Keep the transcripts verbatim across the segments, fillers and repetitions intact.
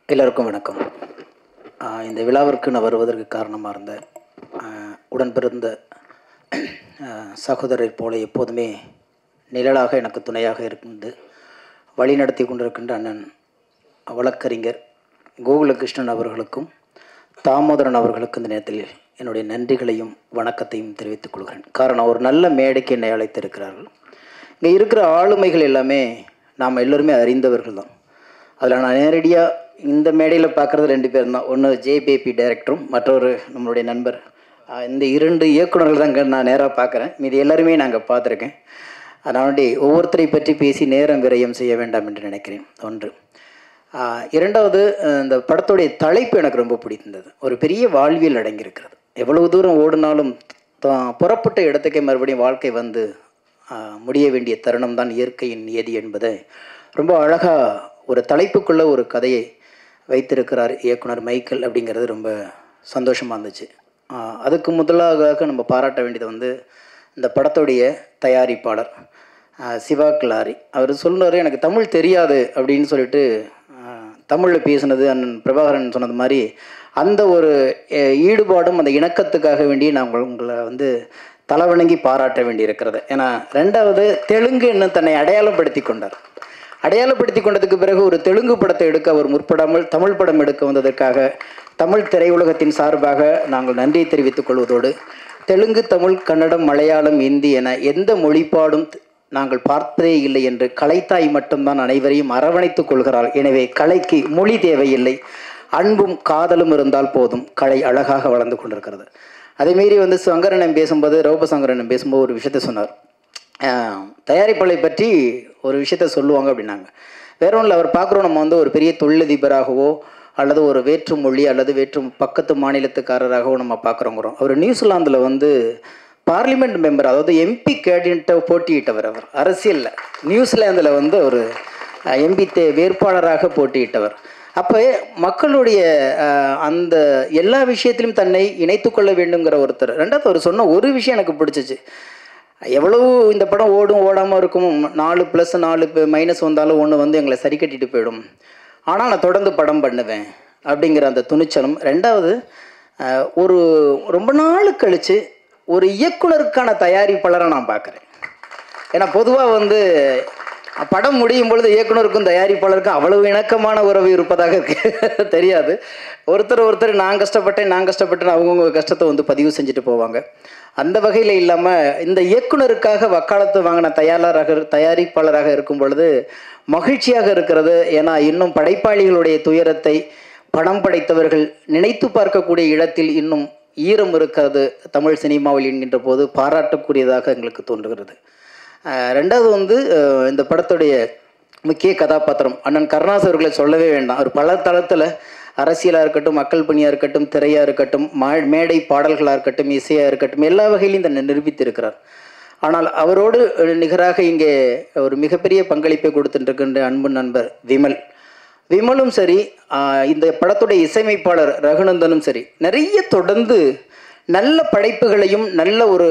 எல்லோருக்கும் வணக்கம். இந்த விழாவிற்கு நான் வருவதற்கு காரணமாக இருந்த உடன் பிறந்த சகோதரர் போல எப்போதுமே நிழலாக எனக்கு துணையாக இருந்து வழி நடத்தி கொண்டிருக்கின்ற அண்ணன் வழக்கறிஞர் கோகுலகிருஷ்ணன் அவர்களுக்கும் தாமோதரன் அவர்களுக்கும் இந்த நேரத்தில் என்னுடைய நன்றிகளையும் வணக்கத்தையும் தெரிவித்துக் கொள்கிறேன். காரணம், ஒரு நல்ல மேடைக்கு என்னை அழைத்திருக்கிறார்கள். இங்கே இருக்கிற ஆளுமைகள் எல்லாமே நாம் எல்லோருமே அறிந்தவர்கள் தான். அதில் நான் நேரடியாக இந்த மேடையில் பார்க்குறது ரெண்டு பேர் தான். ஒன்று ஜேபிபி டைரக்டரும், மற்றொரு நம்மளுடைய நண்பர். இந்த இரண்டு இயக்குநர்கள் தான் நான் நேராக பார்க்குறேன். மீது எல்லாருமே நாங்கள் பார்த்துருக்கேன். அதனால ஒவ்வொருத்தரை பற்றி பேசி நேரம் விரயம் செய்ய வேண்டாம் என்று நினைக்கிறேன். ஒன்று. இரண்டாவது, இந்த படத்துடைய தலைப்பு எனக்கு ரொம்ப பிடித்திருந்தது. ஒரு பெரிய வாழ்வியல் அடங்கியிருக்கிறது. எவ்வளவு தூரம் ஓடினாலும் புறப்பட்ட இடத்துக்கே மறுபடியும் வாழ்க்கை வந்து முடிய வேண்டிய தருணம் தான் இயற்கையின் நியதி என்பதை ரொம்ப அழகாக ஒரு தலைப்புக்குள்ளே ஒரு கதையை வைத்திருக்கிறார் இயக்குனர் மைக்கேல். அப்படிங்கிறது ரொம்ப சந்தோஷமாக இருந்துச்சு. அதுக்கு முதலாக நம்ம பாராட்ட வேண்டியது வந்து இந்த படத்துடைய தயாரிப்பாளர் சிவா கிலாரி. அவர் சொன்னார், எனக்கு தமிழ் தெரியாது அப்படின்னு சொல்லிட்டு தமிழில் பேசினது அண்ணன் பிரபாகரன் சொன்னது மாதிரி அந்த ஒரு ஈடுபாடும் அந்த இணக்கத்துக்காக வேண்டி நான் உங்களை வந்து தலைவணங்கி பாராட்ட வேண்டி இருக்கிறது. ஏன்னா ரெண்டாவது, தெலுங்கு இன்னும் தன்னை அடையாளப்படுத்தி கொண்டார். அடையாளப்படுத்தி கொண்டதுக்கு பிறகு ஒரு தெலுங்கு படத்தை எடுக்க அவர் முற்படாமல் தமிழ் படம் எடுக்க வந்ததற்காக தமிழ் திரையுலகத்தின் சார்பாக நாங்கள் நன்றியை தெரிவித்துக் கொள்வதோடு, தெலுங்கு, தமிழ், கன்னடம், மலையாளம், இந்தி என எந்த மொழிப்பாடும் நாங்கள் பார்த்ததே இல்லை என்று கலைத்தாய் மட்டும்தான் அனைவரையும் அரவணைத்துக் கொள்கிறாள். எனவே கலைக்கு மொழி தேவையில்லை, அன்பும் காதலும் இருந்தால் போதும், கலை அழகாக வளர்ந்து கொண்டிருக்கிறது. அதேமாரி வந்து சங்கரனம் பேசும்போது, ரௌப சங்கரனம் பேசும்போது ஒரு விஷயத்த சொன்னார். தயாரிப்பாளை பற்றி ஒரு விஷயத்த சொல்லுவாங்க அப்படின்னாங்க. வேற ஒன்றில் அவர் பார்க்குறோம், நம்ம வந்து ஒரு பெரிய தொழிலதிபராகவோ அல்லது ஒரு வேற்று மொழி அல்லது வேற்று பக்கத்து மாநிலத்துக்காரராகவோ நம்ம பார்க்குறோங்கிறோம். அவர் நியூசிலாந்தில் வந்து பார்லிமெண்ட் மெம்பர், அதாவது எம்பி கேண்டிடேட்டை போட்டியிட்டவர். அவர் அரசியலில் நியூசிலாந்தில் வந்து ஒரு எம்பி தே வேட்பாளராக போட்டியிட்டவர். அப்போ மக்களுடைய அந்த எல்லா விஷயத்திலும் தன்னை இணைத்து கொள்ள வேண்டுங்கிற ஒருத்தர். ரெண்டாவது அவர் சொன்ன ஒரு விஷயம் எனக்கு பிடிச்சிச்சு. எவ்வளவு இந்த படம் ஓடும் ஓடாமல் இருக்கும், நாலு ப்ளஸ் நாலு மைனஸ் வந்தாலும் ஒன்று வந்து எங்களை சரி கட்டிட்டு போயிடும், ஆனால் நான் தொடர்ந்து படம் பண்ணுவேன் அப்படிங்கிற அந்த துணிச்சலும். ரெண்டாவது, ஒரு ரொம்ப நாள் கழித்து ஒரு இயக்குனருக்கான தயாரிப்பாளரை நான் பார்க்குறேன். ஏன்னா பொதுவாக வந்து படம் முடியும் பொழுது இயக்குனருக்கும் தயாரிப்பாளருக்கும் அவ்வளவு இணக்கமான உறவு இருப்பதாக தெரியாது. ஒருத்தர் ஒருத்தர் நான் கஷ்டப்பட்டேன் நான் கஷ்டப்பட்டேன் அவங்கவுங்க கஷ்டத்தை வந்து பதிவு செஞ்சுட்டு போவாங்க. அந்த வகையில் இல்லாமல் இந்த இயக்குனருக்காக வக்காலத்து வாங்கின தயாரிப்பாளராக தயாரிப்பாளராக இருக்கும் பொழுது மகிழ்ச்சியாக இருக்கிறது. ஏன்னா இன்னும் படைப்பாளிகளுடைய துயரத்தை படம் படைத்தவர்கள் நினைத்து பார்க்கக்கூடிய இடத்தில் இன்னும் ஈரம் இருக்கிறது தமிழ் சினிமாவில் என்கின்ற போது பாராட்டக்கூடியதாக எங்களுக்கு தோன்றுகிறது. ரெண்டாவது வந்து இந்த படத்துடைய முக்கிய கதாபாத்திரம் அண்ணன் கருணாஸ் அவர்களை சொல்லவே வேண்டாம். அவர் பல தளத்தில் அரசியலாக இருக்கட்டும், மக்கள் பணியாக இருக்கட்டும், திரையாக இருக்கட்டும், மா மேடை பாடல்களாக இருக்கட்டும், இசையாக இருக்கட்டும், எல்லா வகையிலும் இந்த நிரூபித்திருக்கிறார். ஆனால் அவரோடு நிகராக இங்கே ஒரு மிகப்பெரிய பங்களிப்பை கொடுத்துட்டுருக்கின்ற அன்பு நண்பர் விமல் விமலும் சரி, இந்த படத்துடைய இசையமைப்பாளர் ரகுநந்தனும் சரி, நிறைய தொடர்ந்து நல்ல படைப்புகளையும் நல்ல ஒரு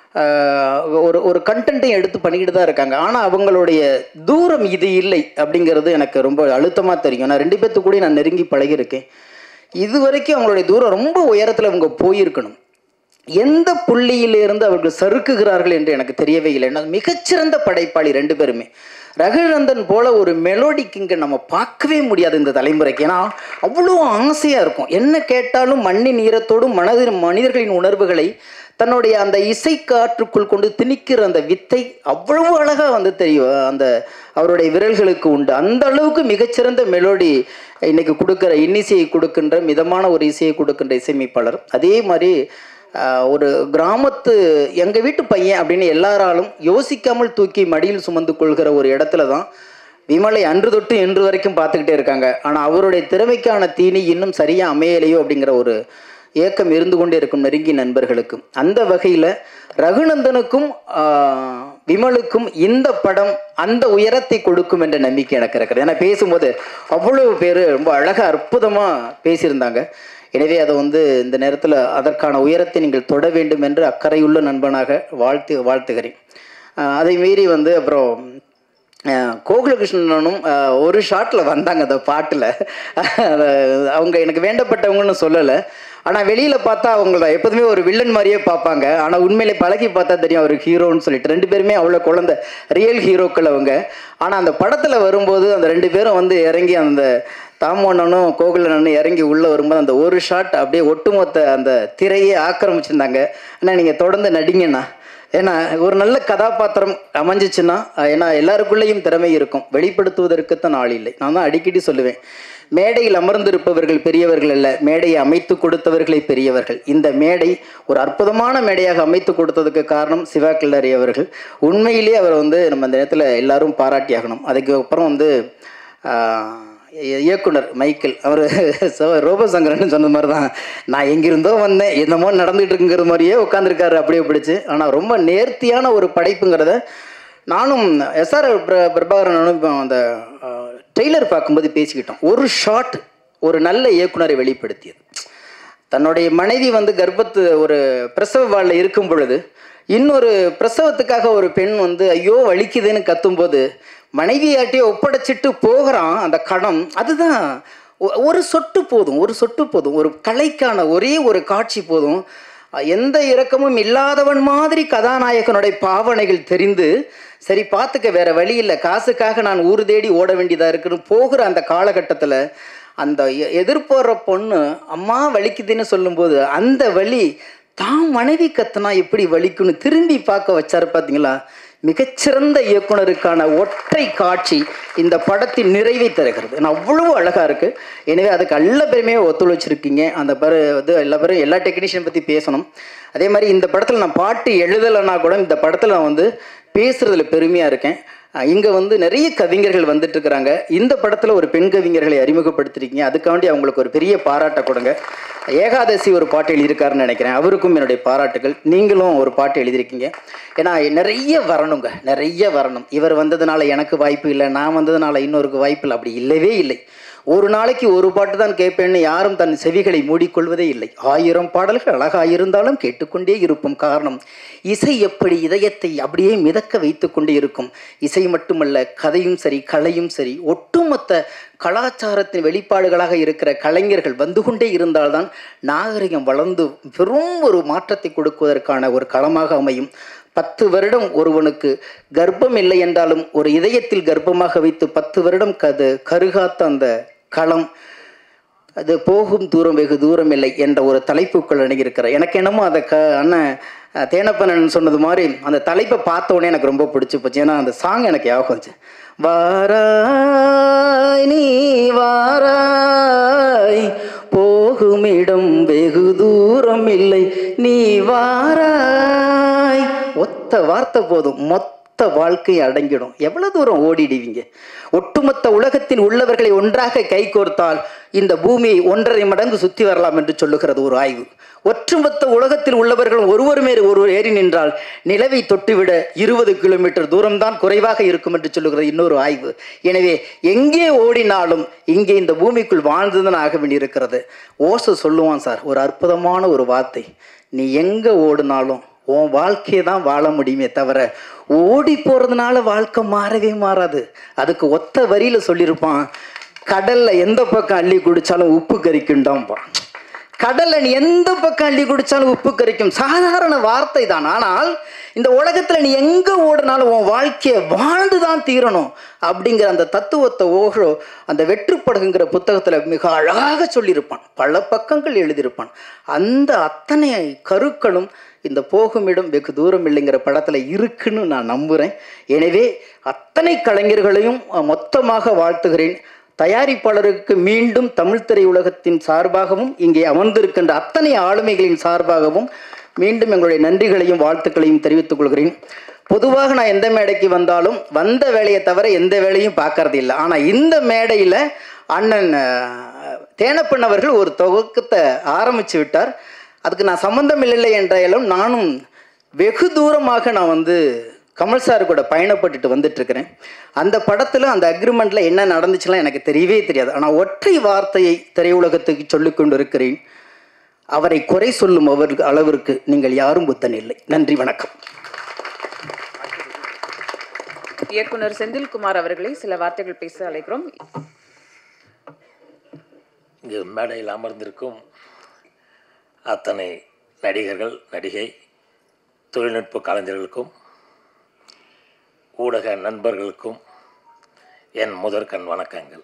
ஒரு ஒரு கண்டென்ட்டையும் எடுத்து பண்ணிக்கிட்டு தான் இருக்காங்க. ஆனால் அவங்களுடைய தூரம் இது இல்லை அப்படிங்கிறது எனக்கு ரொம்ப அழுத்தமாக தெரியும். நான் ரெண்டு பேர்த்து கூட நான் நெருங்கி பழகியிருக்கேன். இது வரைக்கும் அவங்களுடைய தூரம் ரொம்ப உயரத்தில் அவங்க போயிருக்கணும். எந்த புள்ளியிலிருந்து அவர்கள் சறுக்குகிறார்கள் என்று எனக்கு தெரியவே இல்லை. மிகச்சிறந்த படைப்பாளி ரெண்டு பேருமே. ரகுநந்தன் போல ஒரு மெலோடி கிங்கை நம்ம பார்க்கவே முடியாது இந்த தலைமுறைக்கு. ஏன்னா அவ்வளோ ஆசையாக இருக்கும். என்ன கேட்டாலும் மண்ணின் ஈரத்தோடும் மனதின் மனிதர்களின் உணர்வுகளை தன்னுடைய அந்த இசை காற்றுக்குள் கொண்டு திணிக்கிற அந்த வித்தை அவ்வளவு அழகாக வந்து தெரியும் அந்த அவருடைய விரல்களுக்கு உண்டு. அந்த அளவுக்கு மிகச்சிறந்த மெலோடி இன்னைக்கு கொடுக்குற இன்னிசையை கொடுக்கின்ற மிதமான ஒரு இசையை கொடுக்கின்ற இசையமைப்பாளர். அதே மாதிரி ஒரு கிராமத்து எங்கள் வீட்டு பையன் அப்படின்னு எல்லாராலும் யோசிக்காமல் தூக்கி மடியில் சுமந்து கொள்கிற ஒரு இடத்துல தான் விமலை அன்று தொட்டு இன்று வரைக்கும் பார்த்துக்கிட்டே இருக்காங்க. ஆனால் அவருடைய திறமைக்கான தீனி இன்னும் சரியாக அமையலையோ அப்படிங்கிற ஒரு ஏக்கம் இருந்து கொண்டே இருக்கும் நெருங்கிய நண்பர்களுக்கும். அந்த வகையில் ரகுநந்தனுக்கும் விமலுக்கும் இந்த படம் அந்த உயரத்தை கொடுக்கும் என்ற நம்பிக்கை எனக்கு இருக்கிறது. ஏன்னா பேசும்போது அவ்வளவு பேர் ரொம்ப அழகாக அற்புதமாக பேசியிருந்தாங்க. எனவே அதை வந்து இந்த நேரத்தில் அதற்கான உயரத்தை நீங்கள் தொட வேண்டும் என்று அக்கறையுள்ள நண்பனாக வாழ்த்து வாழ்த்துகிறேன். அதை மீறி வந்து அப்புறம் கோகுலகிருஷ்ணனும் ஒரு ஷாட்டில் வந்தாங்க அந்த பாட்டில். அவங்க எனக்கு வேண்டப்பட்டவங்கன்னு சொல்லலை, ஆனால் வெளியில் பார்த்தா அவங்கள எப்போதுமே ஒரு வில்லன் மாதிரியே பார்ப்பாங்க. ஆனால் உண்மையிலே பழகி பார்த்தா தெரியும் அவர் ஹீரோன்னு சொல்லிட்டு. ரெண்டு பேருமே அவ்வளோ குழந்தை ரியல் ஹீரோக்கள் அவங்க. ஆனால் அந்த படத்தில் வரும்போது அந்த ரெண்டு பேரும் வந்து இறங்கி அந்த தாமோண்ணனும் கோகுலண்ணனும் இறங்கி உள்ளே வரும்போது அந்த ஒரு ஷாட் அப்படியே ஒட்டுமொத்த அந்த திரையே ஆக்கிரமிச்சிருந்தாங்க. ஆனால் நீங்கள் தொடர்ந்து நடிங்கண்ணா, ஏன்னா ஒரு நல்ல கதாபாத்திரம் அமைஞ்சிச்சுன்னா, ஏன்னா எல்லாருக்குள்ளேயும் திறமை இருக்கும், வெளிப்படுத்துவதற்குத்தான் ஆள் இல்லை. நான் தான் அடிக்கடி சொல்லுவேன், மேடையில் அமர்ந்திருப்பவர்கள் பெரியவர்கள் அல்ல, மேடையை அமைத்து கொடுத்தவர்களே பெரியவர்கள். இந்த மேடை ஒரு அற்புதமான மேடையாக அமைத்து கொடுத்ததுக்கு காரணம் சிவா கில்லரி அவர்கள். உண்மையிலேயே அவர் வந்து நம்ம இந்த நேரத்தில் எல்லாரும் பாராட்டியாகணும். அதுக்கப்புறம் வந்து இயக்குனர் மைக்கேல் அவர் ரோபோசங்கரன்னு சொன்ன மாதிரி தான், நான் எங்கிருந்தோ வந்தேன் என்னமோ நடந்துகிட்டு இருக்குங்கிற மாதிரியே உட்காந்துருக்காரு அப்படியே பிடிச்சி. ஆனால் ரொம்ப நேர்த்தியான ஒரு படைப்புங்கிறத நானும் எஸ்ஆர் பிரபாகரனும் அந்த ட்ரெய்லர் பார்க்கும்போது பேசிக்கிட்டோம். ஒரு ஷாட் ஒரு நல்ல இயக்குனரை வெளிப்படுத்தியது. தன்னுடைய மனைவி வந்து கர்ப்பத்து ஒரு பிரசவ வாழில் இருக்கும் பொழுது இன்னொரு பிரசவத்துக்காக ஒரு பெண் வந்து ஐயோ வலிக்குதுன்னு கத்தும்போது மனைவியாட்டியே ஒப்படைச்சிட்டு போகிறான் அந்த கணம். அதுதான் ஒரு சொட்டு போதும், ஒரு சொட்டு போதும், ஒரு கலைக்கான ஒரே ஒரு காட்சி போதும். எந்த இரக்கமும் இல்லாதவன் மாதிரி கதாநாயகனுடைய பாவனைகள் தெரிந்து, சரி பார்த்துக்க வேற வழி இல்லை, காசுக்காக நான் ஊர் தேடி ஓட வேண்டியதாக இருக்குன்னு போகிற அந்த காலகட்டத்தில் அந்த எதிர்போகிற பொண்ணு அம்மா வலிக்குதுன்னு சொல்லும்போது அந்த வலி தான் மனைவி கத்துனா எப்படி வலிக்குன்னு திரும்பி பார்க்க வச்சாரு பார்த்தீங்களா. மிகச்சிறந்த இயக்குனருக்கான ஒற்றை காட்சி இந்த படத்தின் நிறைவை தருகிறது. ஏன்னா அவ்வளவு அழகாக இருக்குது. எனவே அதுக்கு எல்லா பேருமே ஒத்துழைச்சிருக்கீங்க. அந்த பேர் வந்து எல்லா பேரும் எல்லா டெக்னீஷியன் பற்றி பேசணும். அதே மாதிரி இந்த படத்தில் நான் பாட்டு எழுதலைன்னா கூட இந்த படத்தில் நான் வந்து பேசுகிறதுல பெருமையாக இருக்கேன். இங்கே வந்து நிறைய கவிஞர்கள் வந்துட்டு இருக்கிறாங்க. இந்த படத்தில் ஒரு பெண் கவிஞர்களை அறிமுகப்படுத்திருக்கீங்க, அதுக்காண்டி அவங்களுக்கு ஒரு பெரிய பாராட்டை கொடுங்க. ஏகாதசி ஒரு பாட்டு எழுதியிருக்காருன்னு நினைக்கிறேன், அவருக்கும் என்னுடைய பாராட்டுகள். நீங்களும் ஒரு பாட்டு எழுதியிருக்கீங்க. ஏன்னா நிறைய வரணுங்க, நிறைய வரணும். இவர் வந்ததுனால எனக்கு வாய்ப்பு இல்லை, நான் வந்ததுனால இன்னொருக்கு வாய்ப்பு இல்லை, அப்படி இல்லவே இல்லை. ஒரு நாளைக்கு ஒரு பாட்டு தான் கேட்பேன்னு யாரும் தன் செவிகளை மூடிக்கொள்வதே இல்லை. ஆயிரம் பாடல்கள் அழகாயிருந்தாலும் கேட்டுக்கொண்டே இருப்போம். காரணம், இசை எப்படி இதயத்தை அப்படியே மிதக்க வைத்து கொண்டே இருக்கும். இசை மட்டுமல்ல, கதையும் சரி, கலையும் சரி, ஒட்டுமொத்த கலாச்சாரத்தின் வெளிப்பாடுகளாக இருக்கிற கலைஞர்கள் வந்து கொண்டே இருந்தால்தான் நாகரிகம் வளர்ந்து பெரும் ஒரு மாற்றத்தை கொடுக்குவதற்கான ஒரு களமாக அமையும். பத்து வருடம் ஒருவனுக்கு கர்ப்பம் இல்லை என்றாலும் ஒரு இதயத்தில் கர்ப்பமாக வைத்து பத்து வருடம் கது கருகாத்த அந்த களம், அது போகும் தூரம் வெகு தூரம் இல்லை என்ற ஒரு தலைப்புக்குள் அணுகியிருக்கிறார். எனக்கு என்னமோ அதை க அண்ணன் தேனப்பன் சொன்னது மாதிரி அந்த தலைப்பை பார்த்தோன்னே எனக்கு ரொம்ப பிடிச்சி போச்சு. ஏன்னா அந்த சாங் எனக்கு ஞாபகம் வந்துச்சு. வாராய் நீ வாராய், போகுமிடம் வெகு தூரம் இல்லை நீ வாராய். ஒத்த வார்த்தை போதும், மொத்த வாழ்க்கை அடங்கிடும். எவ்வளவு தூரம் ஓடிடுவீங்க. ஒட்டுமொத்த உலகத்தில் உள்ளவர்களை ஒன்றாக கைகோர்த்தால் இந்த பூமியை ஒன்றரை மடங்கு சுற்றி வரலாம் என்று சொல்லுகிறது ஒரு ஆய்வு. ஒட்டுமொத்த உலகத்தில் உள்ளவர்கள் ஒருவர் மேல் ஒருவர் ஏறி நின்றால் நிலவை தொட்டுவிட இருபது கிலோமீட்டர் தூரம்தான் குறைவாக இருக்கும் என்று சொல்லுகிறது இன்னொரு ஆய்வு. எனவே எங்கே ஓடினாலும் இங்கே இந்த பூமிக்குள் வாழ்ந்துதான் ஆக வேண்டியிருக்கிறது. ஓசோ சொல்லுவான் சார், ஒரு அற்புதமான ஒரு வார்த்தை, நீ எங்கே ஓடினாலும் உன் வாழ்க்கையை தான் வாழ முடியுமே தவிர ஓடி போகிறதுனால வாழ்க்கை மாறவே மாறாது. அதுக்கு ஒத்த வரியில் சொல்லியிருப்பான், கடலில் எந்த பக்கம் அள்ளி குடித்தாலும் உப்பு கரிக்குண்டாம்பா. கடலில் நீ எந்த பக்கம் அள்ளி குடித்தாலும் உப்பு கரிக்கும், சாதாரண வார்த்தை தான். ஆனால் இந்த உலகத்தில் நீ எங்கே ஓடினாலும் உன் வாழ்க்கையை வாழ்ந்து தான் தீரணும் அப்படிங்கிற அந்த தத்துவத்தை ஓஹோ அந்த வெற்றுப்படகுங்கிற புத்தகத்தில் மிக அழகாக சொல்லியிருப்பான். பல பக்கங்கள் எழுதியிருப்பான். அந்த அத்தனை கருக்களும் இந்த போகுமிடம் வெகு தூரம் இல்லைங்கிற படத்தில் இருக்குன்னு நான் நம்புகிறேன். எனவே அத்தனை கலைஞர்களையும் மொத்தமாக வாழ்த்துகிறேன். தயாரிப்பாளருக்கு மீண்டும் தமிழ் திரையுலகத்தின் சார்பாகவும் இங்கே அமர்ந்திருக்கின்ற அத்தனை ஆளுமைகளின் சார்பாகவும் மீண்டும் எங்களுடைய நன்றிகளையும் வாழ்த்துக்களையும் தெரிவித்துக் கொள்கிறேன். பொதுவாக நான் எந்த மேடைக்கு வந்தாலும் வந்த வேலையை தவிர எந்த வேலையும் பார்க்கறது இல்லை. ஆனால் இந்த மேடையில் அண்ணன் தேனப்பன் அவர்கள் ஒரு துவக்கத்தை ஆரம்பித்து விட்டார். அதுக்கு நான் சம்மந்தம் இல்லை என்றாலும் நானும் வெகு தூரமாக நான் வந்து கமல் சார் கூட பயணப்பட்டுட்டு வந்துட்டுருக்கிறேன். அந்த படத்தில் அந்த அக்ரிமெண்ட்டில் என்ன நடந்துச்சுலாம் எனக்கு தெரியவே தெரியாது. ஆனால் ஒற்றை வார்த்தையை திரையுலகத்துக்கு சொல்லிக் கொண்டு இருக்கிறேன், அவரை குறை சொல்லும் அவர் அளவிற்கு நீங்கள் யாரும் புத்தன் இல்லை. நன்றி, வணக்கம். இயக்குனர் செந்தில்குமார் அவர்களை சில வார்த்தைகள் பேச அழைக்கிறோம். இங்கு மேடையில் அமர்ந்திருக்கும் அத்தனை நடிகர்கள், நடிகை, தொழில்நுட்ப கலைஞர்களுக்கும் ஊடக நண்பர்களுக்கும் என் முதற்கண் வணக்கங்கள்.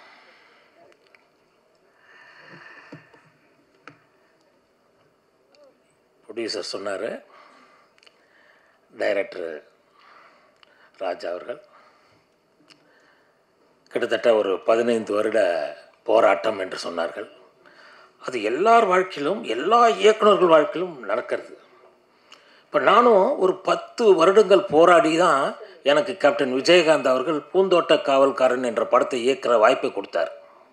ப்ரொடியூசர் சொன்னார், டைரக்டர் ராஜா அவர்கள் கிட்டத்தட்ட ஒரு பதினைந்து வருட போராட்டம் என்று சொன்னார்கள். அது எல்லார் வாழ்க்கையிலும், எல்லா இயக்குநர்கள் வாழ்க்கையிலும் நடக்கிறது. இப்போ நானும் ஒரு பத்து வருடங்கள் போராடி தான் எனக்கு கேப்டன் விஜயகாந்த் அவர்கள் பூந்தோட்ட காவல்காரன் என்ற படத்தை இயக்குற வாய்ப்பை கொடுத்தார்.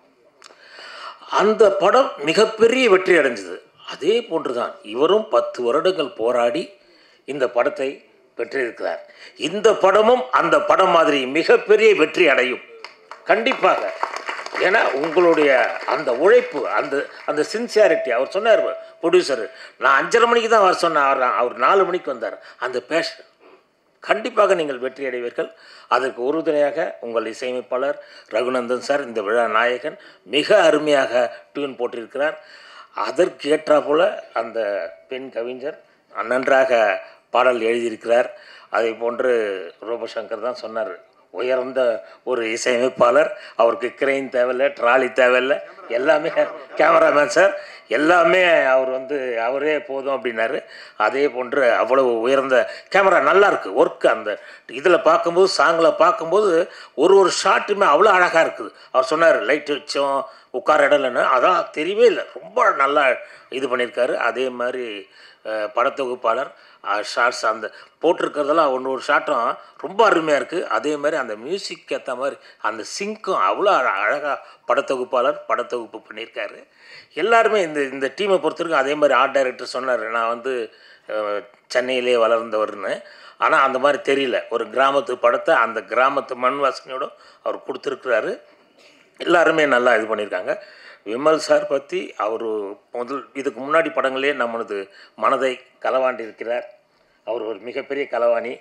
அந்த படம் மிகப்பெரிய வெற்றி அடைஞ்சது. அதே போன்று தான் இவரும் பத்து வருடங்கள் போராடி இந்த படத்தை பெற்றிருக்கிறார். இந்த படமும் அந்த படம் மாதிரி மிகப்பெரிய வெற்றி அடையும் கண்டிப்பாக. ஏன்னா உங்களுடைய அந்த உழைப்பு, அந்த அந்த சின்சியாரிட்டி. அவர் சொன்னார் ப்ரொடியூசர், நான் அஞ்சரை மணிக்கு தான் வர சொன்னேன், அவர் அவர் நாலு மணிக்கு வந்தார். அந்த பேஷன் கண்டிப்பாக நீங்கள் வெற்றி அடைவீர்கள். அதற்கு உறுதுணையாக உங்கள் இசையமைப்பாளர் ரகுநந்தன் சார், இந்த விழா நாயகன், மிக அருமையாக டியூன் போட்டிருக்கிறார். அதற்கு ஏற்றா போல் அந்த பெண் கவிஞர் நன்றாக பாடல் எழுதியிருக்கிறார். அதை போன்று ரோபசங்கர் தான் சொன்னார், உயர்ந்த ஒரு இசையமைப்பாளர், அவருக்கு கிரெயின் தேவையில்லை, ட்ராலி தேவையில்லை, எல்லாமே கேமராமேன் சார் எல்லாமே அவர் வந்து அவரே போதும் அப்படின்னாரு. அதே போன்று அவ்வளவு உயர்ந்த கேமரா, நல்லாயிருக்கு ஒர்க்கு. அந்த இதில் பார்க்கும்போது, சாங்கில் பார்க்கும்போது ஒரு ஒரு ஷாட்டுமே அவ்வளோ அழகாக இருக்குது. அவர் சொன்னார், லைட் வச்சோம் உட்கார இடம்லன்னு, அதான் தெரியவே இல்லை, ரொம்ப நல்லா இது பண்ணியிருக்காரு. அதே மாதிரி படத்தொகுப்பாளர் ஷார்ட்ஸ் அந்த போட்டிருக்கிறதெல்லாம் ஒன்று ஒரு ஷாட்டும் ரொம்ப அருமையாக இருக்குது. அதே மாதிரி அந்த மியூசிக் ஏற்ற மாதிரி அந்த சிங்க்கும் அவ்வளோ அழகாக படத்தொகுப்பாளர் படத்தொகுப்பு பண்ணியிருக்காரு. எல்லாருமே இந்த இந்த டீமை பொறுத்தவரைக்கும் அதே மாதிரி ஆர்ட் டைரக்டர் சொன்னார், நான் வந்து சென்னையிலே வளர்ந்தவர்னு. ஆனால் அந்த மாதிரி தெரியல, ஒரு கிராமத்து படத்தை அந்த கிராமத்து மண் வாசனையோடு அவர் கொடுத்துருக்குறாரு. எல்லாருமே நல்லா இது பண்ணியிருக்காங்க. விமல் சார் பற்றி அவர் முதல் இதுக்கு முன்னாடி படங்களே நம்மளது மனதை களவாண்டி இருக்கிறார். அவர் ஒரு மிகப்பெரிய களவாணி.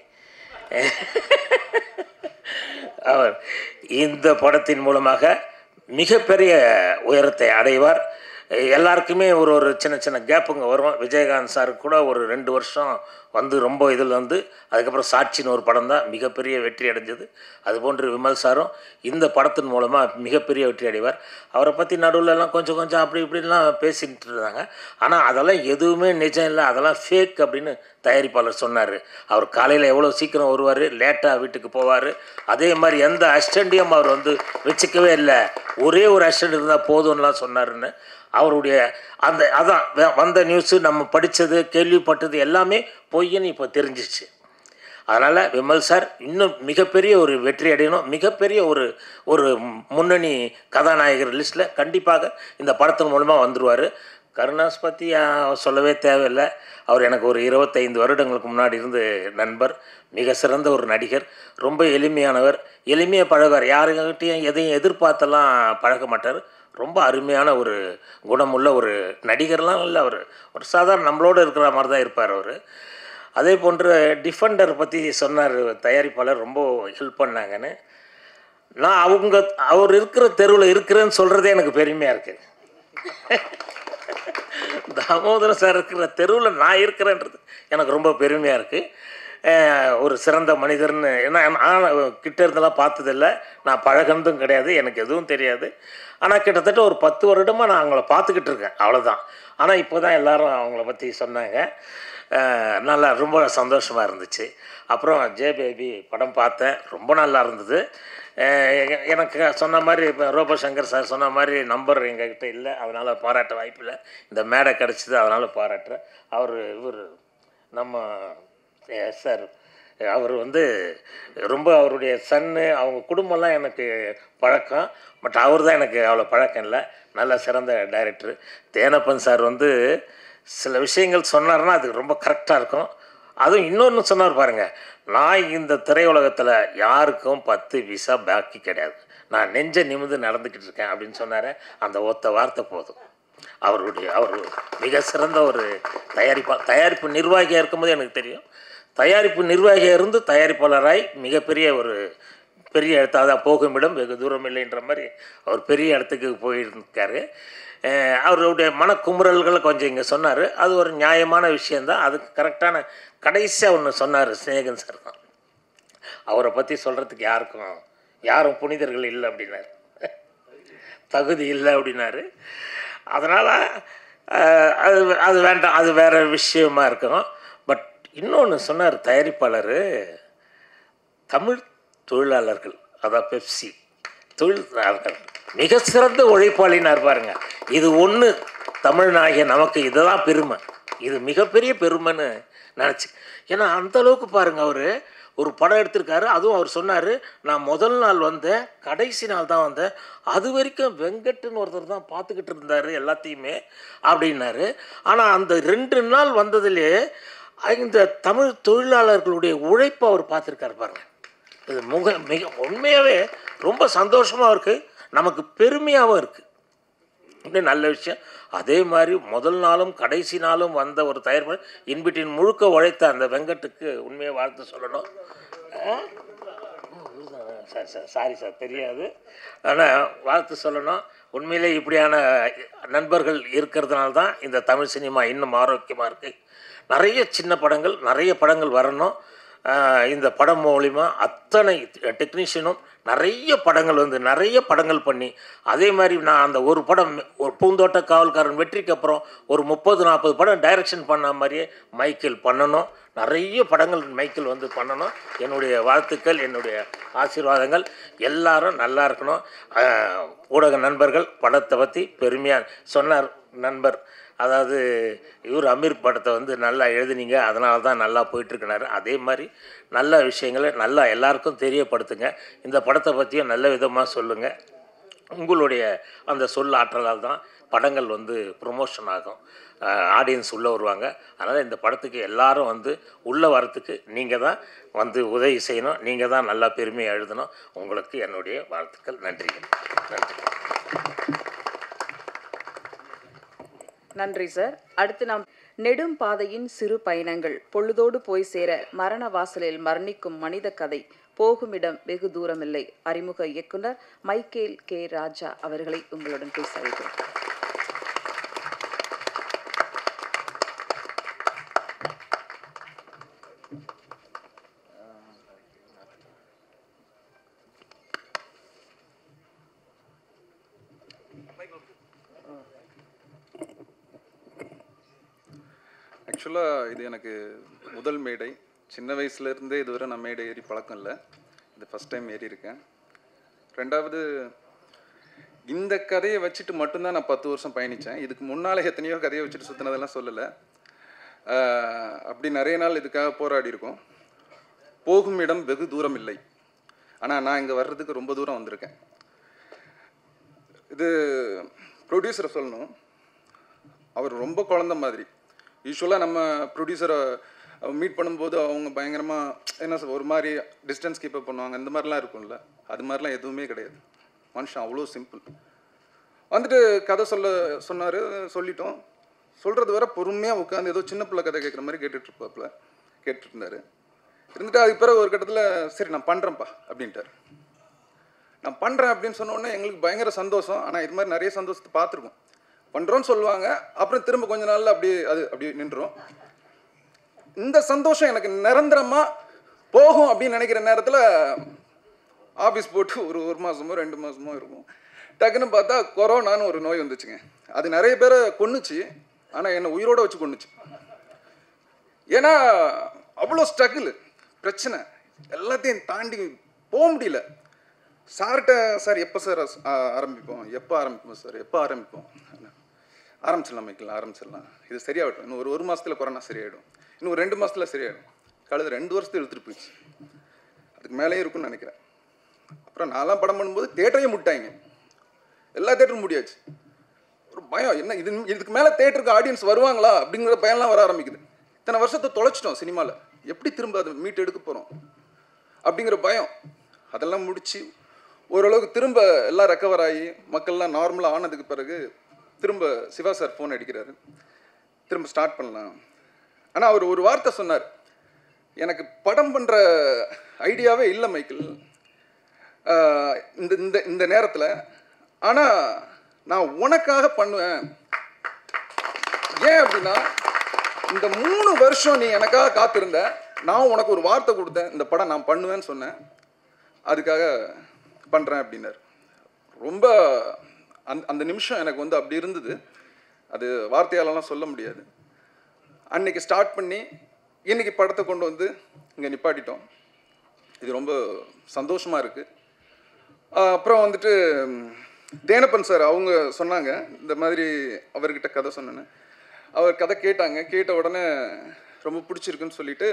அவர் இந்த படத்தின் மூலமாக மிகப்பெரிய உயரத்தை அடைவார். எல்லாருக்குமே ஒரு ஒரு சின்ன சின்ன கேப்புங்க வரும். விஜயகாந்த் சாருக்கு கூட ஒரு ரெண்டு வருஷம் வந்து ரொம்ப இதில் வந்து அதுக்கப்புறம் சாட்சின்னு ஒரு படம் தான் மிகப்பெரிய வெற்றி அடைஞ்சது. அதுபோன்று விமல் சாரும் இந்த படத்தின் மூலமாக மிகப்பெரிய வெற்றி அடைவார். அவரை பற்றி நடுவில்லாம் கொஞ்சம் கொஞ்சம் அப்படி இப்படிலாம் பேசிகிட்டு இருந்தாங்க. ஆனால் அதெல்லாம் எதுவுமே நிஜம் இல்லை, அதெல்லாம் ஃபேக் அப்படின்னு தயாரிப்பாளர் சொன்னார். அவர் காலையில் எவ்வளோ சீக்கிரம் வருவார், லேட்டாக வீட்டுக்கு போவார். அதே மாதிரி எந்த அசிஸ்டண்ட்டையும் அவர் வந்து வச்சுக்கவே இல்லை, ஒரே ஒரு அசிஸ்டண்ட் இருந்தால் போதும்லாம் சொன்னாருன்னு. அவருடைய அந்த அதான் வந்த நியூஸு, நம்ம படித்தது கேள்விப்பட்டது எல்லாமே பொய்ன்னு இப்போ தெரிஞ்சிச்சு. அதனால் விமல் சார் இன்னும் மிகப்பெரிய ஒரு வெற்றி அடையணும். மிகப்பெரிய ஒரு ஒரு முன்னணி கதாநாயகர் லிஸ்ட்டில் கண்டிப்பாக இந்த படத்தின் மூலமாக வந்துடுவார். கருணாஸ் பற்றி சொல்லவே தேவையில்லை. அவர் எனக்கு ஒரு இருபத்தைந்து வருடங்களுக்கு முன்னாடி இருந்து நண்பர், மிக சிறந்த ஒரு நடிகர், ரொம்ப எளிமையானவர், எளிமையாக பழகுவார். யாருக்கிட்டையும் எதையும் எதிர்பார்த்தெல்லாம் பழக மாட்டார். ரொம்ப அருமையான ஒரு குணமுள்ள ஒரு நடிகர்லாம் இல்லை, அவர் ஒரு சாதாரண நம்மளோடு இருக்கிற மாதிரி தான் இருப்பார் அவர். அதே போன்று டிஃபெண்டர் பற்றி சொன்னார் தயாரிப்பாளர், ரொம்ப ஹெல்ப் பண்ணாங்கன்னு. நான் அவங்க அவர் இருக்கிற தெருவில் இருக்கிறேன்னு சொல்கிறதே எனக்கு பெருமையாக இருக்குது. தாமோதரன் சார் இருக்கிற தெருவில் நான் இருக்கிறேன்றது எனக்கு ரொம்ப பெருமையாக இருக்குது. ஒரு சிறந்த மனிதர்னு, ஏன்னா நான் கிட்ட இருந்தெல்லாம் பார்த்ததில்லை, நான் பழகினதும் கிடையாது, எனக்கு எதுவும் தெரியாது. ஆனால் கிட்டத்தட்ட ஒரு பத்து வருடமாக நான் அவங்கள பார்த்துக்கிட்டு இருக்கேன், அவ்வளோதான். ஆனால் இப்போ தான் எல்லோரும் அவங்கள பற்றி சொன்னாங்க. நல்லா ரொம்ப சந்தோஷமாக இருந்துச்சு. அப்புறம் ஜே பேபி படம் பார்த்தேன், ரொம்ப நல்லா இருந்தது. எனக்கு சொன்ன மாதிரி இப்போ ரோபசங்கர் சார் சொன்ன மாதிரி நம்பர் எங்ககிட்ட இல்லை, அதனால் பாராட்ட வாய்ப்பு இல்லை. இந்த மேடை கிடச்சிது, அதனால் பாராட்டுறேன். அவர் இவர் நம்ம சார், அவர் வந்து ரொம்ப அவருடைய சன்னு அவங்க குடும்பம்லாம் எனக்கு பழக்கம். பட் அவர் தான் எனக்கு அவ்வளோ பழக்கம் இல்லை. நல்ல சிறந்த டைரக்டர். தேனப்பன் சார் வந்து சில விஷயங்கள் சொன்னார்னா அது ரொம்ப கரெக்டாக இருக்கும். அதுவும் இன்னொன்று சொன்னார் பாருங்கள், நான் இந்த திரையுலகத்தில் யாருக்கும் பத்து விசா பாக்கி கிடையாது, நான் நெஞ்ச நிமிந்து நடந்துக்கிட்டு இருக்கேன் அப்படின்னு சொன்னார். அந்த ஒத்த வார்த்தை போதும். அவருடைய அவர் மிக சிறந்த ஒரு தயாரிப்பா தயாரிப்பு நிர்வாகியாக இருக்கும்போது எனக்கு தெரியும். தயாரிப்பு நிர்வாகியாக இருந்து தயாரிப்பாளராய் மிகப்பெரிய ஒரு பெரிய இடத்து அதான் போகும் இடம் வெகு தூரம் இல்லைன்ற மாதிரி அவர் பெரிய இடத்துக்கு போயிருக்காரு. அவருடைய மனக்குமுறல்களை கொஞ்சம் இங்கே சொன்னார். அது ஒரு நியாயமான விஷயந்தான். அதுக்கு கரெக்டான கடைசியாக ஒன்று சொன்னார் சிநேகன் சார் தான். அவரை பற்றி சொல்கிறதுக்கு யாருக்கும் யாரும் புனிதர்கள் இல்லை அப்படின்னாரு, தகுதி இல்லை அப்படின்னாரு. அதனால் அது அது வேண்டாம், அது வேறு விஷயமா இருக்கும். பட் இன்னொன்று சொன்னார் தயாரிப்பாளர், தமிழ் தொழிலாளர்கள் அதான் பெப்சி தொழிலாளர்கள் மிக சிறந்த உழைப்பாளினார் பாருங்க. இது ஒன்று தமிழ்நாயக நமக்கு இதுதான் பெருமை, இது மிகப்பெரிய பெருமைன்னு நினச்சி. ஏன்னா அந்தளவுக்கு பாருங்கள், அவர் ஒரு படம் எடுத்திருக்காரு. அதுவும் அவர் சொன்னார், நான் முதல் நாள் வந்தேன், கடைசி நாள் தான் வந்தேன், அது வரைக்கும் வெங்கட்டுன்னு ஒருத்தர் தான் பார்த்துக்கிட்டு இருந்தார் எல்லாத்தையுமே அப்படின்னாரு. ஆனால் அந்த ரெண்டு நாள் வந்ததுலேயே இந்த தமிழ் தொழிலாளர்களுடைய உழைப்பை அவர் பார்த்துருக்காரு பாருங்கள். இது முக மிக உண்மையாகவே ரொம்ப சந்தோஷமாக இருக்குது, நமக்கு பெருமையாகவும் இருக்குது. இன்னும் நல்ல விஷயம். அதே மாதிரி முதல் நாளும் கடைசி நாளும் வந்த ஒரு தயாரிப்பாளர் இன்பிட்டின் முழுக்க உழைத்த அந்த வெங்கட்டுக்கு உண்மையை வாழ்த்து சொல்லணும். சார் சார் சாரி சார் தெரியாது, ஆனால் வாழ்த்து சொல்லணும். உண்மையிலே இப்படியான நண்பர்கள் இருக்கிறதுனால தான் இந்த தமிழ் சினிமா இன்னும் ஆரோக்கியமாக இருக்குது. நிறைய சின்ன படங்கள் நிறைய படங்கள் வரணும். இந்த படம் மூலிமா அத்தனை டெக்னீஷியனும் நிறைய படங்கள் வந்து நிறைய படங்கள் பண்ணி, அதே மாதிரி நான் அந்த ஒரு படம் ஒரு பூந்தோட்ட காவல்காரன் வெற்றிக்கு அப்புறம் ஒரு முப்பது நாற்பது படம் டைரக்ஷன் பண்ண மாதிரியே மைக்கேல் பண்ணணும். நிறைய படங்கள் மைக்கேல் வந்து பண்ணணும். என்னுடைய வாழ்த்துக்கள், என்னுடைய ஆசீர்வாதங்கள். எல்லாரும் நல்லா இருக்கணும். ஊடக நண்பர்கள் படத்தை பற்றி பெருமையாக சொன்னார் நண்பர், அதாவது இவர் அமீர் படத்தை வந்து நல்லா எழுதுனீங்க, அதனால தான் நல்லா போயிட்டுருக்கினாரு. அதே மாதிரி நல்ல விஷயங்களை நல்லா எல்லாருக்கும் தெரியப்படுத்துங்க. இந்த படத்தை பற்றியும் நல்ல விதமாக சொல்லுங்கள். உங்களுடைய அந்த சொல் ஆற்றலால் தான் படங்கள் வந்து ப்ரொமோஷன் ஆகும், ஆடியன்ஸ் உள்ளே வருவாங்க. அதனால் இந்த படத்துக்கு எல்லாரும் வந்து உள்ளே வரத்துக்கு நீங்கள் தான் வந்து உதவி செய்யணும், நீங்கள் தான் நல்லா பெருமையாக எழுதணும். உங்களுக்கு என்னுடைய வாழ்த்துக்கள். நன்றி நன்றி நன்றி சார். அடுத்து நாம் நெடும் பாதையின் சிறு பயணங்கள், பொழுதோடு போய் சேர மரண வாசலில் மரணிக்கும் மனித கதை, போகுமிடம் வெகு தூரமில்லை. அறிமுக இயக்குனர் மைக்கேல் கே ராஜா அவர்களை உங்களுடன் பேச அழைக்கிறோம். ஆக்சுவலாக இது எனக்கு முதல் மேடை. சின்ன வயசுலேருந்தே இதுவரை நான் மேடை ஏறி பழக்கம் இல்லை, இது ஃபஸ்ட் டைம் ஏறி இருக்கேன். ரெண்டாவது, இந்த கதையை வச்சுட்டு மட்டும்தான் நான் பத்து வருஷம் பயணித்தேன். இதுக்கு முன்னால் எத்தனையோ கதையை வச்சுட்டு சுற்றினதெல்லாம் சொல்லலை. அப்படி நிறைய நாள் இதுக்காக போராடி இருக்கோம். போகும் இடம் வெகு தூரம் இல்லை, ஆனால் நான் இங்கே வர்றதுக்கு ரொம்ப தூரம் வந்திருக்கேன். இது ப்ரொடியூசரை சொல்லணும், அவர் ரொம்ப குழந்த மாதிரி. யூஸ்வலாக நம்ம ப்ரொடியூசரை மீட் பண்ணும்போது அவங்க பயங்கரமாக என்ன ஒரு மாதிரி டிஸ்டன்ஸ் கீப்பப் பண்ணுவாங்க, இந்த மாதிரிலாம் இருக்கும்ல. அது மாதிரிலாம் எதுவுமே கிடையாது. மனுஷன் அவ்வளோ சிம்பிள். வந்துட்டு கதை சொல்ல சொன்னார், சொல்லிட்டோம். சொல்கிறது வர பொறுமையாக உட்காந்து ஏதோ சின்ன பிள்ளை கதை கேட்குற மாதிரி கேட்டுட்ருப்பாப்புல கேட்டுருந்தார். இருந்துட்டு அதுக்கு பிறகு ஒரு கட்டத்தில் சரி நான் பண்ணுறேன்ப்பா அப்படின்ட்டார். நான் பண்ணுறேன் அப்படின்னு சொன்னோடனே எங்களுக்கு பயங்கர சந்தோஷம். ஆனால் இது மாதிரி நிறைய சந்தோஷத்தை பார்த்துருக்கோம். பண்ணுறோன்னு சொல்லுவாங்க, அப்புறம் திரும்ப கொஞ்ச நாளில் அப்படியே அது அப்படி நின்றுடும். இந்த சந்தோஷம் எனக்கு நிரந்தரமாக போகும் அப்படின்னு நினைக்கிற நேரத்தில் ஆஃபீஸ் போட்டு ஒரு ஒரு மாதமோ ரெண்டு மாதமோ இருக்கும். டக்குன்னு பார்த்தா கொரோனான்னு ஒரு நோய் வந்துச்சுங்க. அது நிறைய பேரை கொன்னுச்சு, ஆனால் என்னை உயிரோடு வச்சு கொன்னுச்சு. ஏன்னா அவ்வளோ ஸ்ட்ரகிள், பிரச்சனை எல்லாத்தையும் தாண்டி போக முடியல. சார்கிட்ட சார் எப்போ சார் ஆரம்பிப்போம் எப்போ ஆரம்பிப்போம் சார் எப்போ ஆரம்பிப்போம் ஆரம்பிச்சிடலாம் மைக்கலாம் ஆரம்பிச்சிடலாம் இது சரியாகட்டும், இன்னும் ஒரு ஒரு மாதத்தில் கொரோனா சரியாயிடும், இன்னும் ஒரு ரெண்டு மாதத்தில் சரியாயிடும். கழுது ரெண்டு வருஷத்துக்கு இழுத்துட்டு போயிடுச்சு, அதுக்கு மேலேயும் இருக்குன்னு நினைக்கிறேன். அப்புறம் நான்லாம் படம் பண்ணும்போது தேட்டரையும் முட்டாங்க, எல்லா தேட்டரும் முடியாச்சு. ஒரு பயம், என்ன இது இதுக்கு மேலே தேட்டருக்கு ஆடியன்ஸ் வருவாங்களா அப்படிங்கிற பயம்லாம் வர ஆரம்பிக்குது. இத்தனை வருஷத்தை தொலைச்சிட்டோம் சினிமாவில், எப்படி திரும்ப அதை மீட் எடுக்க போகிறோம் அப்படிங்கிற பயம். அதெல்லாம் முடித்து ஓரளவுக்கு திரும்ப எல்லாம் ரெக்கவர் ஆகி மக்கள்லாம் நார்மலாக ஆனதுக்கு பிறகு திரும்ப சிவா சார் ஃபோன் அடிக்கிறாரு, திரும்ப ஸ்டார்ட் பண்ணலாம். ஆனால் அவர் ஒரு வார்த்தை சொன்னார், எனக்கு படம் பண்ணுற ஐடியாவே இல்லை மைக்கேல் இந்த இந்த இந்த நேரத்தில். ஆனால் நான் உனக்காக பண்ணுவேன். ஏன் அப்படின்னா இந்த மூணு வருஷம் நீ எனக்காக காத்திருந்த, நான் உனக்கு ஒரு வார்த்தை கொடுத்தேன், இந்த படம் நான் பண்ணுவேன்னு சொன்னேன், அதுக்காக பண்ணுறேன் அப்படின்னாரு. ரொம்ப அந் அந்த நிமிஷம் எனக்கு வந்து அப்படி இருந்தது, அது வார்த்தையாலலாம் சொல்ல முடியாது. அன்னைக்கு ஸ்டார்ட் பண்ணி இன்றைக்கி படத்தை கொண்டு வந்து இங்கே நிப்பாட்டிட்டோம். இது ரொம்ப சந்தோஷமாக இருக்குது. அப்புறம் வந்துட்டு தேனப்பன் சார் அவங்க சொன்னாங்க, இந்த மாதிரி அவர்கிட்ட கதை சொன்னேன்னு. அவர் கதை கேட்டாங்க. கேட்ட உடனே ரொம்ப பிடிச்சிருக்குன்னு சொல்லிட்டு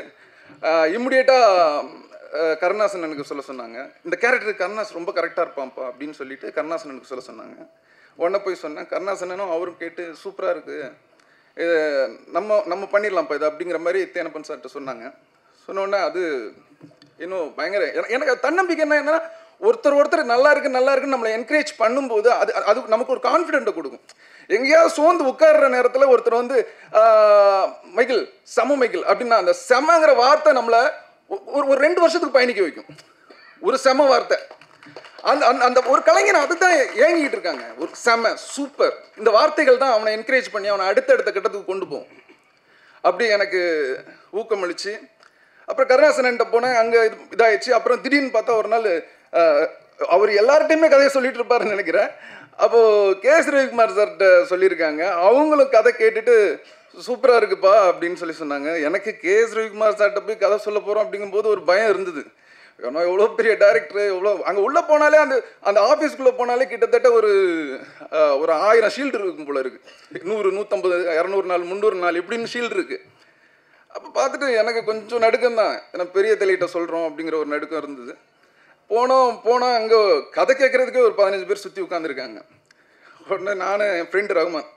இம்மிடியேட்டாக கருணாசனனுக்கு சொல்ல சொன்னாங்க. இந்த கேரக்டர் கருணாஸ் ரொம்ப கரெக்டாக இருப்பான்ப்பா அப்படின்னு சொல்லிட்டு கருணாசனனுக்கு சொல்ல சொன்னாங்க. உடனே போய் சொன்னேன். கருணாசனனும் அவரும் கேட்டு சூப்பராக இருக்குது, இது நம்ம நம்ம பண்ணிடலாம்ப்பா இது அப்படிங்கிற மாதிரி தேனப்பன் சார்கிட்ட சொன்னாங்க. சொன்னோடனே அது இன்னும் பயங்கர எனக்கு தன்னம்பிக்கை என்ன என்னன்னா, ஒருத்தர் ஒருத்தர் நல்லா இருக்கு நல்லா இருக்குன்னு நம்மளை என்கரேஜ் பண்ணும்போது அது அது நமக்கு ஒரு கான்ஃபிடென்ட்டை கொடுக்கும். எங்கேயாவது சோர்ந்து உட்கார்ற நேரத்தில் ஒருத்தர் வந்து மைக்கேல் செம மைக்கேல் அப்படின்னா அந்த செமங்கிற வார்த்தை நம்மளை ஒரு ஒரு ரெண்டு வருஷத்துக்கு பயணிக்க வைக்கும். ஒரு செம வார்த்தை அந்த அந்த ஒரு கலைஞர் அதுதான் ஏங்கிட்டு இருக்காங்க. ஒரு செம சூப்பர் இந்த வார்த்தைகள் தான் அவனை என்கரேஜ் பண்ணி அவனை அடுத்தடுத்த கட்டத்துக்கு கொண்டு போகும். அப்படி எனக்கு ஊக்கமளிச்சு அப்புறம் கருணாசனன்ட்ட போனேன். அங்கே இது இதாகிடுச்சு. அப்புறம் திடீர்னு பார்த்தா ஒரு நாள் அவர் எல்லார்ட்டையுமே கதையை சொல்லிட்டு இருப்பாருன்னு நினைக்கிறேன். அப்போது கே எஸ் ரவிக்குமார் சார்கிட்ட சொல்லியிருக்காங்க. அவங்களும் கதை கேட்டுட்டு சூப்பராக இருக்குப்பா அப்படின்னு சொல்லி சொன்னாங்க. எனக்கு கே எஸ் ரவிக்குமார் சார்கிட்ட போய் கதை சொல்ல போகிறோம் அப்படிங்கும்போது ஒரு பயம் இருந்தது. ஏன்னா எவ்வளோ பெரிய டைரக்டர், எவ்வளோ அங்கே உள்ளே போனாலே அந்த அந்த ஆஃபீஸ்க்குள்ளே போனாலே கிட்டத்தட்ட ஒரு ஒரு ஆயிரம் ஷீல்டு இருக்கும் போல இருக்குது. நூறு நூற்றம்பது இரநூறு நாள் முந்நூறு நாள் இப்படின்னு ஷீல்டு இருக்குது. அப்போ பார்த்துட்டு எனக்கு கொஞ்சம் நடுக்கம் தான், ஏன்னா பெரிய தலையிட்ட சொல்கிறோம் அப்படிங்கிற ஒரு நடுக்கம் இருந்தது. போனோம் போனால் அங்கே கதை கேட்குறதுக்கே ஒரு பதினஞ்சு பேர் சுற்றி உட்காந்துருக்காங்க. உடனே நான் என் ஃப்ரெண்டு ரகுமான்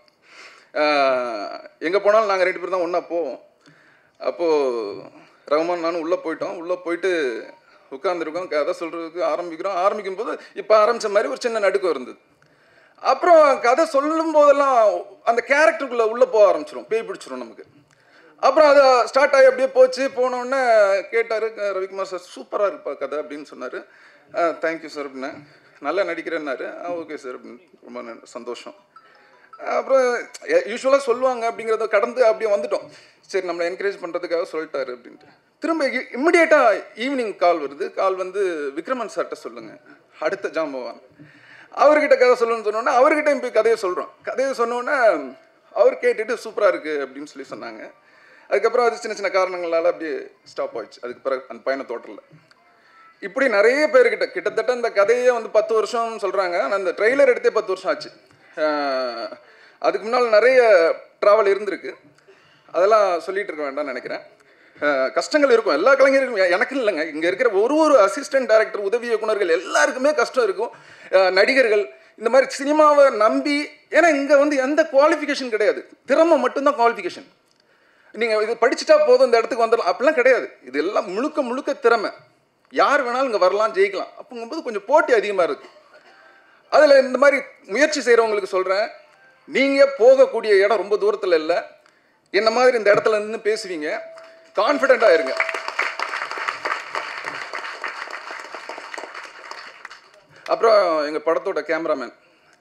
எங்கே போனாலும் நாங்கள் ரெண்டு பேர் தான் ஒன்றா போவோம். அப்போது ரகுமான் நானும் உள்ளே போயிட்டோம். உள்ளே போயிட்டு உட்காந்துருக்கோம், கதை சொல்கிறதுக்கு ஆரம்பிக்கிறோம். ஆரம்பிக்கும் போது இப்போ ஆரம்பித்த மாதிரி ஒரு சின்ன நடுக்கம் இருந்தது. அப்புறம் கதை சொல்லும் போதெல்லாம் அந்த கேரக்டருக்குள்ளே உள்ளே போக ஆரம்பிச்சிடும், பேய் பிடிச்சிரும் நமக்கு. அப்புறம் அது ஸ்டார்ட் ஆகி அப்படியே போச்சு. போனோடனே கேட்டார் ரவிக்குமார் சார், சூப்பராக இருப்பா கதை அப்படின்னு சொன்னார். தேங்க்யூ சார் அப்படின்னா. நல்லா நடிக்கிறேன்னாரு. ஓகே சார் அப்படின்னு ரொம்ப சந்தோஷம். அப்புறம் யூஸ்வலாக சொல்லுவாங்க அப்படிங்கிறத கடந்து அப்படியே வந்துட்டோம். சரி நம்மளை என்கரேஜ் பண்ணுறதுக்காக சொல்லிட்டாரு அப்படின்ட்டு. திரும்ப இம்மிடியேட்டாக ஈவினிங் கால் வருது. கால் வந்து விக்ரமன் சார்கிட்ட சொல்லுங்கள், அடுத்த ஜாம்பவான் அவர்கிட்ட கதை சொல்லணும்னு சொன்னோன்னே அவர்கிட்டையும் போய் கதையை சொல்கிறோம். கதையை சொன்னோன்னே அவர் கேட்டுட்டு சூப்பராக இருக்குது அப்படின்னு சொல்லி சொன்னாங்க. அதுக்கப்புறம் அது சின்ன சின்ன காரணங்களால் அப்படியே ஸ்டாப் ஆயிடுச்சு. அதுக்கு பிறகு அந்த பயண தோட்டத்தில் இப்படி நிறைய பேர்கிட்ட கிட்டத்தட்ட இந்த கதையே வந்து பத்து வருஷம் சொல்கிறாங்க. ஆனால் அந்த ட்ரெய்லர் எடுத்தே பத்து வருஷம் ஆச்சு. அதுக்கு முன்னால் நிறைய ட்ராவல் இருந்திருக்கு, அதெல்லாம் சொல்லிகிட்டு இருக்க வேண்டாம்னு நினைக்கிறேன். கஷ்டங்கள் இருக்கும் எல்லா கலைஞருக்கும், எனக்கு இல்லைங்க, இங்கே இருக்கிற ஒரு ஒரு அசிஸ்டன்ட் டைரக்டர், உதவி இயக்குனர்கள் எல்லாருக்குமே கஷ்டம் இருக்கும். நடிகர்கள் இந்த மாதிரி சினிமாவை நம்பி, ஏன்னா இங்கே வந்து எந்த குவாலிஃபிகேஷன் கிடையாது, திறமை மட்டும்தான் குவாலிஃபிகேஷன். நீங்கள் இது படிச்சுட்டா போதும் இந்த இடத்துக்கு வந்துடலாம் அப்படிலாம் கிடையாது. இது எல்லாம் முழுக்க முழுக்க திறமை. யார் வேணாலும் இங்கே வரலாம், ஜெயிக்கலாம். அப்படிங்கும்போது கொஞ்சம் போட்டி அதிகமாக இருக்குது. அதில் இந்த மாதிரி முயற்சி செய்கிறவங்களுக்கு சொல்கிறேன், நீங்கள் போகக்கூடிய இடம் ரொம்ப தூரத்தில் இல்லை. என்ன மாதிரி இந்த இடத்துல நின்று பேசுவீங்க, கான்ஃபிடென்ட்டாக இருங்க. அப்புறம் எங்கள் படத்தோட கேமராமேன்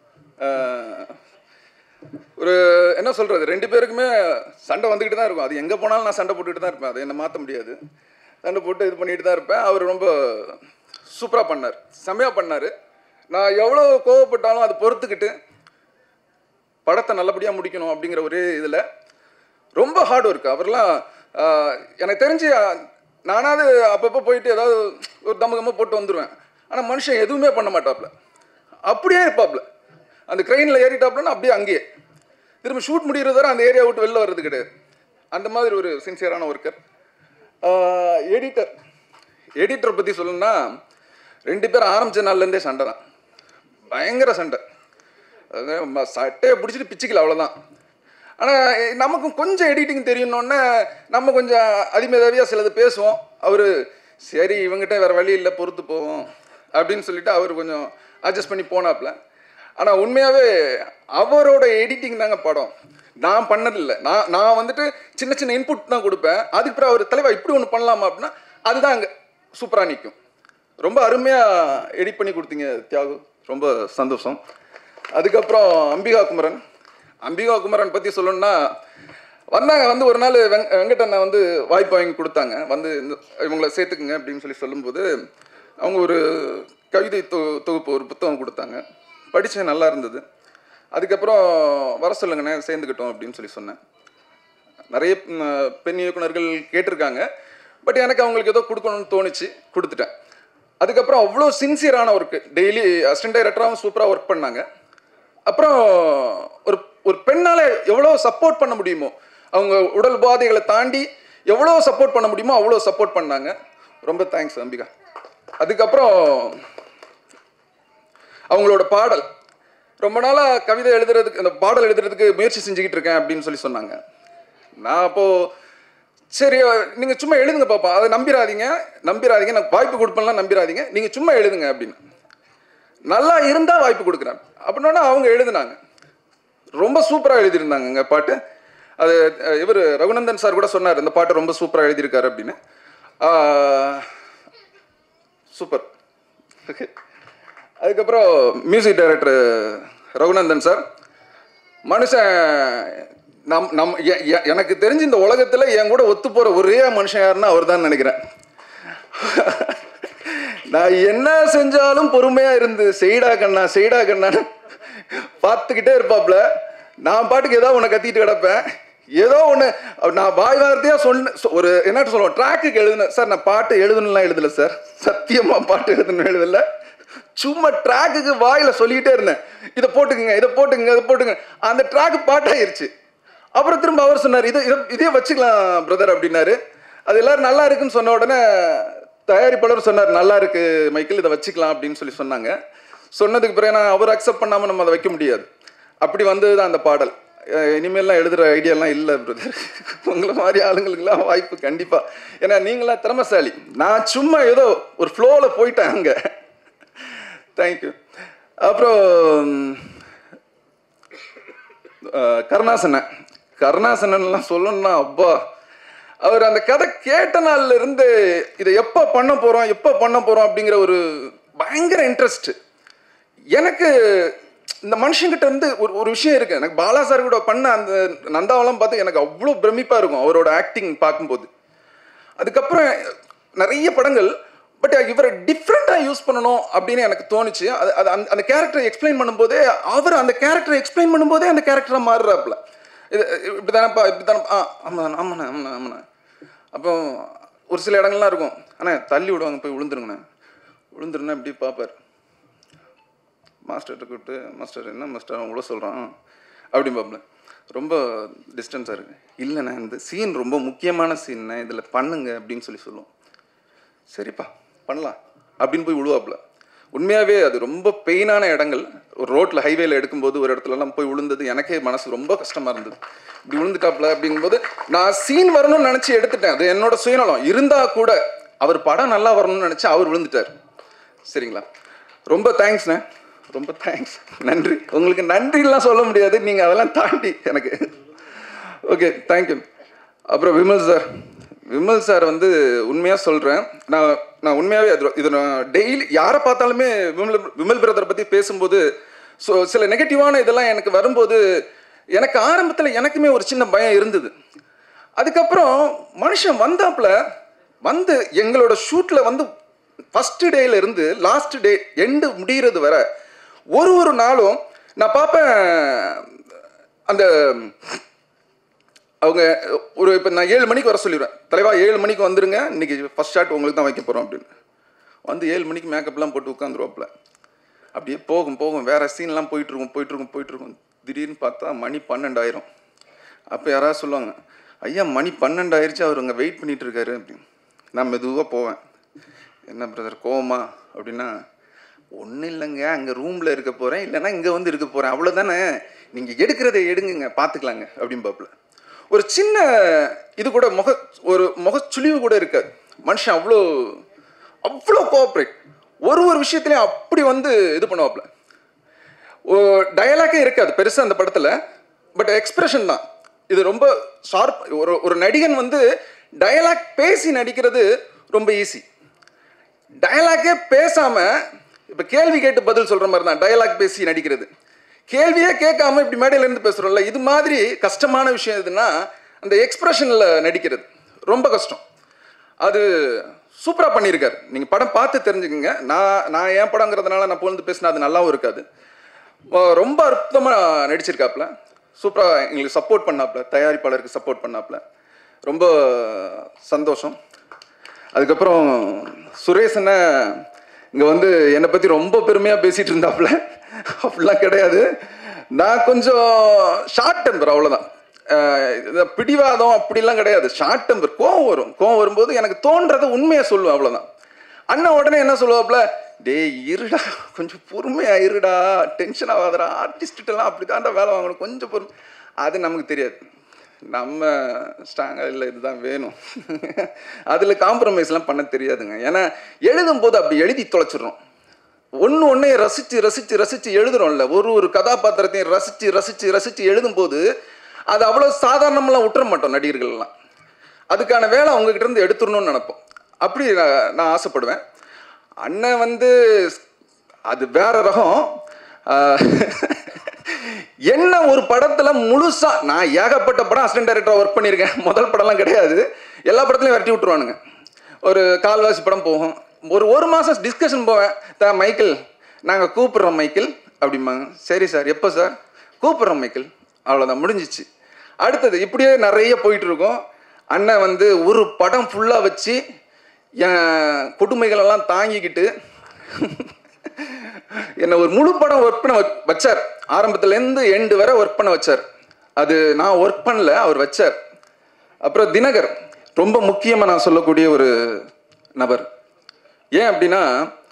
ஒரு என்ன சொல்கிறது, ரெண்டு பேருக்குமே சண்டை வந்துக்கிட்டு தான் இருக்கும். அது எங்கே போனாலும் நான் சண்டை போட்டுக்கிட்டு தான் இருப்பேன், அதை என்ன மாற்ற முடியாது. சண்டை போட்டு இது பண்ணிட்டு தான் இருப்பேன். அவர் ரொம்ப சூப்பராக பண்ணார், செம்மையாக பண்ணார். நான் எவ்வளோ கோவப்பட்டாலும் அதை பொறுத்துக்கிட்டு படத்தை நல்லபடியாக முடிக்கணும் அப்படிங்கிற ஒரே இதில் ரொம்ப ஹார்ட் ஒர்க். அவர்லாம் எனக்கு தெரிஞ்சு நானாவது அப்பப்போ போயிட்டு ஏதாவது ஒரு தம்ம கம்ம போட்டு வந்துடுவேன். ஆனால் மனுஷன் எதுவுமே பண்ண மாட்டாப்புல, அப்படியே இருப்பாப்புல. அந்த க்ரெயினில் ஏறிட்டாப்புலன்னா அப்படியே அங்கேயே திரும்ப ஷூட் முடிகிறது வரை அந்த ஏரியா விட்டு வெளில வர்றது கிடையாது. அந்த மாதிரி ஒரு சின்சியரான ஒர்க்கர். எடிட்டர் எடிட்டரை பற்றி சொல்லணும்னா, ரெண்டு பேரும் ஆரம்பித்த நாள்லேருந்தே சண்டை தான், பயங்கர சண்டை. சட்டையை பிடிச்சிட்டு பிச்சுக்கல, அவ்வளோதான். ஆனால் நமக்கும் கொஞ்சம் எடிட்டிங் தெரியணுன்னே நம்ம கொஞ்சம் அதிமேதாவியாக சிலது பேசுவோம். அவர் சரி இவங்ககிட்ட வேறு வழி இல்லை, பொறுத்து போவோம் அப்படின்னு சொல்லிட்டு அவர் கொஞ்சம் அட்ஜஸ்ட் பண்ணி போனாப்புல. ஆனால் உண்மையாகவே அவரோட எடிட்டிங் தாங்க படம். நான் பண்ணதில்லை. நான் நான் வந்துட்டு சின்ன சின்ன இன்புட் தான் கொடுப்பேன். அதுக்கு பிறகு அவர் தலைவா இப்படி ஒன்று பண்ணலாமா அப்படின்னா அதுதான் அங்கே சூப்பராக நிற்கும். ரொம்ப அருமையாக எடிட் பண்ணி கொடுத்தீங்க தியாகு, ரொம்ப சந்தோஷம். அதுக்கப்புறம் அம்பிகா குமரன் அம்பிகா குமரன் பற்றி சொல்லணும்னா வந்தாங்க. வந்து ஒரு நாள் வெங் வெங்கடண்ணா வந்து வாய்ப்பு வாங்கி கொடுத்தாங்க. வந்து இவங்களை சேர்த்துக்குங்க அப்படின்னு சொல்லி சொல்லும்போது அவங்க ஒரு கவிதை தொ தொகுப்பு ஒரு புத்தகம் கொடுத்தாங்க. படித்தேன், நல்லா இருந்தது. அதுக்கப்புறம் வர சொல்லுங்கண்ணே சேர்ந்துக்கிட்டோம் அப்படின்னு சொல்லி சொன்னேன். நிறைய பெண் இயக்குனர்கள் கேட்டிருக்காங்க. பட் எனக்கு அவங்களுக்கு ஏதோ கொடுக்கணும்னு தோணுச்சு, கொடுத்துட்டேன். அதுக்கப்புறம் அவ்வளோ சின்சியரான ஒர்க்கு, டெய்லி அசிஸ்டன்ட் டைரக்டராகவும் சூப்பராக ஒர்க் பண்ணாங்க. அப்புறம் ஒரு ஒரு பெண்ணால் எவ்வளோ சப்போர்ட் பண்ண முடியுமோ, அவங்க உடல் உபாதைகளை தாண்டி எவ்வளோ சப்போர்ட் பண்ண முடியுமோ அவ்வளோ சப்போர்ட் பண்ணாங்க. ரொம்ப தேங்க்ஸ் அம்பிகா. அதுக்கப்புறம் அவங்களோட பாடல், ரொம்ப நாளாக கவிதை எழுதுறதுக்கு, அந்த பாடல் எழுதுறதுக்கு முயற்சி செஞ்சுக்கிட்டு இருக்கேன் அப்படின்னு சொல்லி சொன்னாங்க. நான் அப்போது சரி நீங்கள் சும்மா எழுதுங்க பாப்பா, அதை நம்பிடாதீங்க நம்பிடாதீங்க நான் வாய்ப்பு கொடுப்பேன்லாம் நம்பிடாதீங்க, நீங்கள் சும்மா எழுதுங்க அப்படின்னு. நல்லா இருந்தால் வாய்ப்பு கொடுக்குறேன் அப்படின்னா அவங்க எழுதுனாங்க. ரொம்ப சூப்பராக எழுதியிருந்தாங்கங்க பாட்டு. அது இவர் ரகுநந்தன் சார் கூட சொன்னார், இந்த பாட்டை ரொம்ப சூப்பராக எழுதியிருக்காரு அப்படின்னு. சூப்பர். ஓகே. அதுக்கப்புறம் மியூசிக் டைரக்டர் ரகுநந்தன் சார், மனுஷன் நம் நம் எனக்கு தெரிஞ்சு இந்த உலகத்தில் என் கூட ஒத்து போகிற ஒரே மனுஷன் யாருன்னா அவர் தான் நினைக்கிறேன். நான் என்ன செஞ்சாலும் பொறுமையாக இருந்து செய்டா கண்ணா செய்டா கண்ணான்னு பார்த்துக்கிட்டே இருப்பாப்புல. நான் பாட்டுக்கு ஏதோ ஒன்று கத்திட்டு கிடப்பேன். ஏதோ ஒன்று நான் வாய் வார்த்தையாக சொன்ன ஒரு என்ன சொல்லுவேன், ட்ராக்குக்கு எழுதுனேன் சார். நான் பாட்டு எழுதணும்லாம் எழுதலை சார், சத்தியமாக பாட்டு எழுதணும் எழுதலை. சும்மா ட்ராக்குக்கு வாயில் சொல்லிக்கிட்டே இருந்தேன், இதை போட்டுக்குங்க இதை போட்டுங்க இதை போட்டுங்க. அந்த ட்ராக்கு பாட்டாயிருச்சு. அப்புறம் திரும்ப அவர் சொன்னார், இதை இதை இதே வச்சுக்கலாம் பிரதர் அப்படின்னாரு. அது எல்லோரும் நல்லா இருக்குன்னு சொன்ன உடனே தயாரிப்பாளர் சொன்னார், நல்லா இருக்கு மைக்கேல், இதை வச்சுக்கலாம் அப்படின்னு சொல்லி சொன்னாங்க. சொன்னதுக்கு பிறகு நான் அவர் அக்செப்ட் பண்ணாமல் நம்ம அதை வைக்க முடியாது. அப்படி வந்தது தான் அந்த பாடல். இனிமேல்லாம் எழுதுகிற ஐடியாலாம் இல்லை பிரதர், உங்களை மாதிரி ஆளுங்களுக்கெல்லாம் வாய்ப்பு கண்டிப்பாக. ஏன்னா நீங்களாம் திறமைசாலி, நான் சும்மா ஏதோ ஒரு ஃப்ளோவில் போயிட்டேன் அங்கே. தேங்க்யூ. அப்புறம் கருணாசனன் கருணாசனன்லாம் சொல்லணும்னா அப்பா, அவர் அந்த கதை கேட்ட நாள்ல இருந்து இதை எப்போ பண்ண போகிறோம் எப்போ பண்ண போகிறோம் அப்படிங்கிற ஒரு பயங்கர இன்ட்ரெஸ்ட். எனக்கு இந்த மனுஷங்கிட்ட இருந்து ஒரு ஒரு விஷயம் இருக்குது. எனக்கு பாலா சார் கூட பண்ண அந்த நந்தாவெல்லாம் பார்த்து எனக்கு அவ்வளோ பிரமிப்பாக இருக்கும் அவரோட ஆக்டிங் பார்க்கும்போது. அதுக்கப்புறம் நிறைய படங்கள், பட் இவரை டிஃப்ரெண்ட்டாக யூஸ் பண்ணணும் அப்படின்னு எனக்கு தோணுச்சு. அது அது அந்த அந்த கேரக்டரை எக்ஸ்பிளைன் பண்ணும்போதே அவர் அந்த கேரக்டரை எக்ஸ்பிளைன் பண்ணும்போதே அந்த கேரக்டராக மாறுறாப்புல. இது இப்படி தானேப்பா இப்படி தானே ஆ ஆமாம் ஆமாண்ணே ஆமாண்ணே ஆமாண்ணே. அப்போ ஒரு சில இடங்கள்லாம் இருக்கும், அண்ணா தள்ளி விடுவாங்க, போய் விழுந்துருங்கண்ணே விழுந்துருண்ணே இப்படி பார்ப்பார். மாஸ்டர்கிட்ட கூப்பிட்டு, மாஸ்டர் என்ன மாஸ்டர் அவ்வளோ சொல்கிறான் அப்படி பார்ப்பல. ரொம்ப டிஸ்டன்ஸாக இருக்குது. இல்லைண்ணே இந்த சீன் ரொம்ப முக்கியமான சீன்ண்ணே, இதில் பண்ணுங்க அப்படின்னு சொல்லி சொல்லுவோம். சரிப்பா பண்ணலாம் அப்படின்னு போய் விழுவாப்புல. உண்மையாகவே அது ரொம்ப பெயினான இடங்கள். ஒரு ரோட்டில் ஹைவேல எடுக்கும்போது ஒரு இடத்துலலாம் போய் விழுந்தது எனக்கே மனசு ரொம்ப கஷ்டமாக இருந்தது. இப்படி விழுந்துட்டாப்புல அப்படிங்கும்போது நான் சீன் வரணும்னு நினச்சி எடுத்துட்டேன். அது என்னோட சுயநலம் இருந்தால் கூட அவர் படம் நல்லா வரணும்னு நினச்சி அவர் விழுந்துட்டார். சரிங்களா, ரொம்ப தேங்க்ஸ்ண்ணே, ரொம்ப தேங்க்ஸ், நன்றி. உங்களுக்கு நன்றிலாம் சொல்ல முடியாது, நீங்கள் அதெல்லாம் தாண்டி எனக்கு ஓகே தேங்க்யூ. அப்புறம் விமல் சார் விமல் சார் வந்து உண்மையாக சொல்கிறேன், நான் நான் உண்மையாகவே அது இது நான் டெய்லி யாரை பார்த்தாலுமே விமல் விமல் பிரதரை பற்றி பேசும்போது ஸோ சில நெகட்டிவான இதெல்லாம் எனக்கு வரும்போது எனக்கு ஆரம்பத்தில் எனக்குமே ஒரு சின்ன பயம் இருந்தது. அதுக்கப்புறம் மனுஷன் வந்தாப்புல வந்து எங்களோட ஷூட்டில் வந்து ஃபஸ்ட்டு டேயில் இருந்து லாஸ்ட் டே எண்டு முடிகிறது வர ஒரு ஒரு நாளும் நான் பார்ப்பேன். அந்த அவங்க ஒரு இப்போ நான் ஏழு மணிக்கு வர சொல்லிடுவேன், தலைவா ஏழு மணிக்கு வந்துடுங்க, இன்றைக்கி ஃபஸ்ட் ஷாட் உங்களுக்கு தான் வைக்க போகிறோம் அப்படின்னு. வந்து ஏழு மணிக்கு மேக்கப்லாம் போட்டு உட்காந்துருவாப்புல. அப்படியே போகும் போகும் வேறு சீன்லாம் போயிட்டுருக்கும் போயிட்டுருக்கும் போயிட்டுருக்கும் திடீர்னு பார்த்தா மணி பன்னெண்டாயிரம். அப்போ யாராவது சொல்லுவாங்க, ஐயா மணி பன்னெண்டாயிருச்சு, அவர் அங்கே வெயிட் பண்ணிகிட்டு இருக்காரு அப்படின்னு. நான் மெதுவாக போவேன், என்ன பிரதர் கோவமா அப்படின்னா, ஒன்றும் இல்லைங்க அங்கே ரூமில் இருக்க போகிறேன், இல்லைன்னா இங்கே வந்து இருக்க போகிறேன், அவ்வளோதானே, நீங்கள் எடுக்கிறத எடுங்குங்க பார்த்துக்கலாங்க அப்படின்னு பார்ப்பல. ஒரு சின்ன இது கூட முக ஒரு முகச்சுழிவு கூட இருக்காது. மனுஷன் அவ்வளோ அவ்வளோ கோஆப்ரேட், ஒரு ஒரு விஷயத்துலையும் அப்படி வந்து இது பண்ணுவாப்புல. டயலாக்கே இருக்காது பெருசாக அந்த படத்தில், பட் எக்ஸ்பிரஷன் தான். இது ரொம்ப ஷார்ப். ஒரு ஒரு நடிகன் வந்து டயலாக் பேசி நடிக்கிறது ரொம்ப ஈஸி. டயலாக்கே பேசாமல் இப்போ கேள்வி கேட்டு பதில் சொல்கிற மாதிரி தான் டயலாக் பேசி நடிக்கிறது. கேள்வியே கேட்காம இப்படி மேடையிலேருந்து பேசுகிறோம்ல, இது மாதிரி கஷ்டமான விஷயம் எதுன்னா அந்த எக்ஸ்ப்ரெஷனில் நடிக்கிறது ரொம்ப கஷ்டம். அது சூப்பராக பண்ணியிருக்காரு. நீங்கள் படம் பார்த்து தெரிஞ்சுக்கோங்க. நான் நான் என் படங்கிறதுனால நான் புகழ்ந்து பேசினா அது நல்லாவும் இருக்காது. ரொம்ப அற்புதமாக நடிச்சிருக்காப்புல, சூப்பராக எங்களுக்கு சப்போர்ட் பண்ணாப்புல, தயாரிப்பாளருக்கு சப்போர்ட் பண்ணாப்புல, ரொம்ப சந்தோஷம். அதுக்கப்புறம் சுரேஷனை இங்கே வந்து என்னை பற்றி ரொம்ப பெருமையாக பேசிகிட்டு இருந்தாப்புல. அப்படிலாம் கிடையாது. நான் கொஞ்சம் ஷார்ட் டெம்பர், அவ்வளோதான். பிடிவாதம் அப்படிலாம் கிடையாது. ஷார்ட் டெம்பர், கோவம் வரும். கோவம் வரும்போது எனக்கு தோன்றதை உண்மையாக சொல்லுவேன், அவ்வளோதான். அண்ணன் உடனே என்ன சொல்லுவாப்புல, டே இருடா, கொஞ்சம் பொறுமையாக இருடா, டென்ஷன் ஆகாதடா, ஆர்டிஸ்ட்டெல்லாம் அப்படி தாண்டா வேலை வாங்கணும், கொஞ்சம் பொறுமை. அது நமக்கு தெரியாது. நம்ம ஸ்ட்ராங்காக இல்லை, இதுதான் வேணும். அதில் காம்ப்ரமைஸ்லாம் பண்ண தெரியாதுங்க. ஏன்னா எழுதும்போது அப்படி எழுதி தொலைச்சிடுறோம். ஒன்று ஒன்றே ரசித்து ரசித்து ரசித்து எழுதுகிறோம்ல, ஒரு ஒரு கதாபாத்திரத்தையும் ரசித்து ரசித்து ரசித்து எழுதும்போது அது அவ்வளோ சாதாரணமெல்லாம் விட்டுற மாட்டோம் நடிகர்கள்லாம். அதுக்கான வேலை அவங்ககிட்ட இருந்து எடுத்துடணும்னு நினைப்போம். அப்படி நான் நான் ஆசைப்படுவேன். அண்ணன் வந்து அது வேற ரகம். என்ன ஒரு படத்தில் முழுசாக நான் ஏகப்பட்ட படம் அசிஸ்டன்ட் டைரக்டராக ஒர்க் பண்ணியிருக்கேன். முதல் படம்லாம் கிடையாது, எல்லா படத்துலையும் விரட்டி விட்டுருவானுங்க. ஒரு கால்வாசி படம் போகும், ஒரு ஒரு மாதம் டிஸ்கஷன் போவேன். த மைக்கேல் நாங்கள் கூப்பிட்றோம் மைக்கேல் அப்படிம்பாங்க. சரி சார், எப்போ சார்? கூப்பிட்றோம் மைக்கேல், அவ்வளோதான், முடிஞ்சிச்சு. அடுத்தது இப்படியே நிறைய போயிட்டுருக்கோம். அண்ணன் வந்து ஒரு படம் ஃபுல்லாக வச்சு என் கொடுமைகளெல்லாம் தாங்கிக்கிட்டு என்னை ஒரு முழு படம் ஒர்க் பண்ண வச்சார். ஆரம்பத்துலேருந்து எண்டு வரை ஒர்க் பண்ண வச்சார். அது நான் ஒர்க் பண்ணல, அவர் வச்சார். அப்புறம் தினகர் ரொம்ப முக்கியமாக நான் சொல்லக்கூடிய ஒரு நபர். ஏன் அப்படின்னா,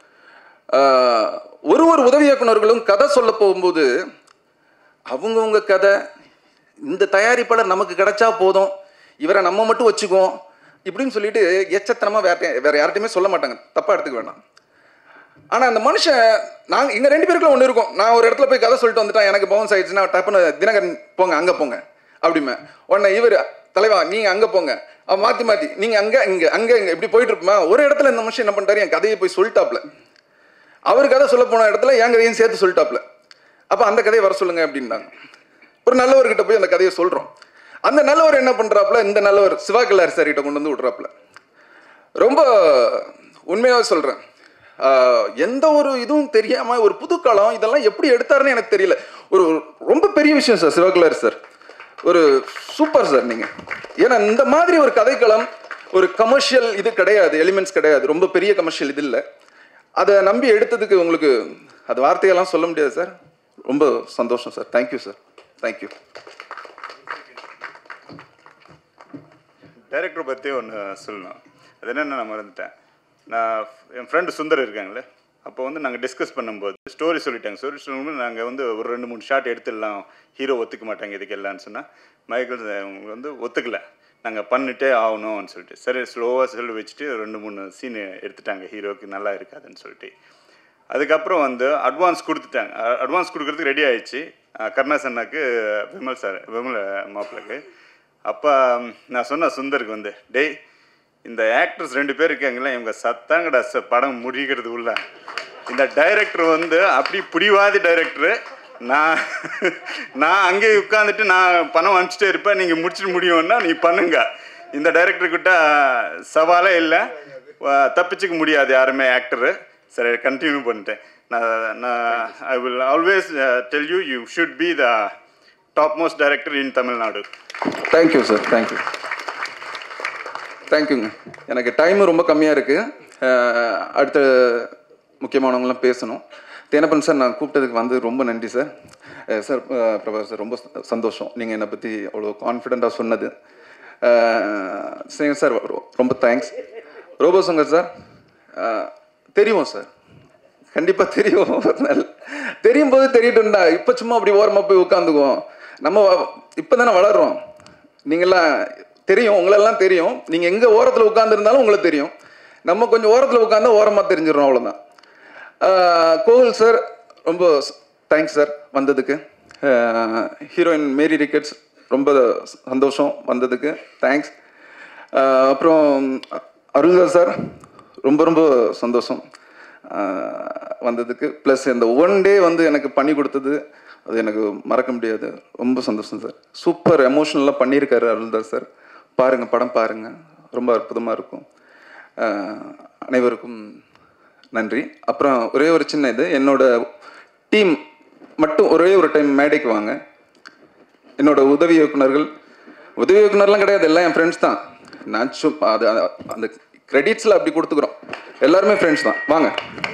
ஒரு ஒரு உதவி இயக்குநர்களும் கதை சொல்ல போகும்போது அவங்கவுங்க கதை, இந்த தயாரிப்பாளர் நமக்கு கிடைச்சா போதும், இவரை நம்ம மட்டும் வச்சுக்குவோம் இப்படின்னு சொல்லிட்டு எச்சத்தனமாக வேற வேற யார்கிட்டையுமே சொல்ல மாட்டாங்க, தப்பாக எடுத்துக்க வேண்டாம். ஆனால் அந்த மனுஷன், நாங்கள் எங்கள் ரெண்டு பேருக்குள்ள ஒன்று இருக்கும். நான் ஒரு இடத்துல போய் கதை சொல்லிட்டு வந்துட்டேன், எனக்கு பவுன்ஸ் ஆயிடுச்சுன்னா டப்புன்னு தினகரன் போங்க அங்கே போங்க அப்படிமே. உடனே இவர் தலைவா நீங்கள் அங்கே போங்க, அவன் மாற்றி மாற்றி நீங்கள் அங்கே இங்கே அங்கே இங்கே இப்படி போயிட்டு இருப்போமா. ஒரு இடத்துல இந்த மனுஷன் என்ன பண்ணிட்டாரு, என் கதையை போய் சொல்லிட்டாப்ல. அவர் கதை சொல்ல போன இடத்துல என் கதையும் சேர்த்து சொல்லிட்டாப்ல. அப்போ அந்த கதையை வர சொல்லுங்க அப்படின்னாங்க. ஒரு நல்லவர்கிட்ட போய் அந்த கதையை சொல்கிறோம். அந்த நல்லவர் என்ன பண்ணுறாப்புல, இந்த நல்லவர் சிவா கல்லாரி சார்கிட்ட கொண்டு வந்து விட்றாப்புல. ரொம்ப உண்மையாக சொல்கிறேன், எந்த ஒரு இதுவும் தெரியாமல் ஒரு புதுக்காலம் இதெல்லாம் எப்படி எடுத்தாருன்னு எனக்கு தெரியல. ஒரு ரொம்ப பெரிய விஷயம் சார் சிவா கல்லாரி சார், ஒரு சூப்பர் சார் நீங்கள். ஏன்னா இந்த மாதிரி ஒரு கதைக்களம், ஒரு கமர்ஷியல் இது கிடையாது, எலிமெண்ட்ஸ் கிடையாது, ரொம்ப பெரிய கமர்ஷியல் இது இல்லை. அதை நம்பி எடுத்ததுக்கு உங்களுக்கு அது வார்த்தையெல்லாம் சொல்ல முடியாது சார். ரொம்ப சந்தோஷம் sir. Thank you sir, thank you. Director பற்றி ஒன்று சொல்லணும். அது என்னென்ன நான் மறந்துட்டேன். நான் என் ஃப்ரெண்டு சுந்தர் இருக்காங்களே, அப்போ வந்து நாங்கள் டிஸ்கஸ் பண்ணும்போது ஸ்டோரி சொல்லிட்டாங்க. ஸ்டோரி சொல்லும்போது நாங்கள் வந்து ஒரு ரெண்டு மூணு ஷாட் எடுத்துடலாம், ஹீரோ ஒத்துக்க மாட்டாங்க இதுக்கு எல்லான்னு சொன்னால், மைக்கேல் அவங்க வந்து ஒத்துக்கலை, நாங்கள் பண்ணிட்டே ஆகணும்னு சொல்லிட்டு சரி ஸ்லோவாக செல் வச்சுட்டு ரெண்டு மூணு சீனு எடுத்துட்டாங்க, ஹீரோவுக்கு நல்லா இருக்காதுன்னு சொல்லிட்டு. அதுக்கப்புறம் வந்து அட்வான்ஸ் கொடுத்துட்டாங்க. அட்வான்ஸ் கொடுக்குறதுக்கு ரெடி ஆகிடுச்சு கருணாஸ் அண்ணாக்கு, விமல் சார், விமல் மாப்பிள்ளைக்கு. அப்போ நான் சொன்னேன் சுந்தருக்கு வந்து, டேய் இந்த ஆக்டர்ஸ் ரெண்டு பேர் இருக்காங்களே, இவங்க சத்தாங்கடா படம் முடிக்கிறது உள்ள. இந்த டைரக்டர் வந்து அப்படி பிடிவாதி டைரக்டரு. நான் நான் அங்கேயே உட்காந்துட்டு நான் பணம் அனுப்பிச்சிட்டே இருப்பேன், நீங்கள் முடிச்சுட்டு முடியும்னா நீ பண்ணுங்க. இந்த டைரக்டர்கிட்ட சவாலே இல்லை, தப்பிச்சுக்க முடியாது யாருமே ஆக்டரு. சரி கண்டினியூ பண்ணிட்டேன். நான் நான் I will always tell you you should be the top most director in Tamil Nadu. Thank you sir, thank you தேங்க்யூங்க. எனக்கு டைமு ரொம்ப கம்மியாக இருக்குது, அடுத்த முக்கியமானவங்களாம் பேசணும். தேனப்பன் சார், நான் கூப்பிட்டதுக்கு வந்து ரொம்ப நன்றி சார். சார் பிரபாகர் சார், ரொம்ப சந்தோஷம் நீங்கள் என்னை பற்றி அவ்வளோ கான்ஃபிடெண்ட்டாக சொன்னது. சார் ரொம்ப தேங்க்ஸ். ரோபோ சங்கர் சார், தெரியும் சார், கண்டிப்பாக தெரியும். தெரியும் போது தெரியட்டும்டா, இப்போ சும்மா அப்படி ஓரமாக போய் உட்காந்துக்குவோம். நம்ம இப்போ தானே வளர்கிறோம், நீங்கள்லாம் தெரியும், உங்களெல்லாம் தெரியும். நீங்கள் எங்கே ஓரத்தில் உட்காந்துருந்தாலும் உங்களுக்கு தெரியும். நம்ம கொஞ்சம் ஓரத்தில் உட்காந்து ஓரமாக தெரிஞ்சிடறோம், அவ்வளோதான். கோவில் சார் ரொம்ப தேங்க்ஸ் சார் வந்ததுக்கு. ஹீரோயின் மேரி ரிக்கெட்ஸ் ரொம்ப சந்தோஷம் வந்ததுக்கு, தேங்க்ஸ். அப்புறம் அருள்தாஸ் சார் ரொம்ப ரொம்ப சந்தோஷம் வந்ததுக்கு. ப்ளஸ் இந்த ஒன் டே வந்து எனக்கு பண்ணி கொடுத்தது அது எனக்கு மறக்க முடியாது. ரொம்ப சந்தோஷம் சார். சூப்பர் எமோஷ்னலாக பண்ணியிருக்காரு அருள்தாஸ் சார். பாருங்கள், படம் பாருங்கள், ரொம்ப அற்புதமாக இருக்கும். அனைவருக்கும் நன்றி. அப்புறம் ஒரே ஒரு சின்ன இது, என்னோட டீம் மட்டும் ஒரே ஒரு டைம் மேடைக்கு வாங்க. என்னோட உதவி இயக்குனர்கள், உதவி இயக்குனர்லாம் கிடையாது, எல்லாம் என் ஃப்ரெண்ட்ஸ் தான். நான் சும் அது அந்த கிரெடிட்ஸில் அப்படி கொடுத்துக்குறோம், எல்லாருமே ஃப்ரெண்ட்ஸ் தான். வாங்க.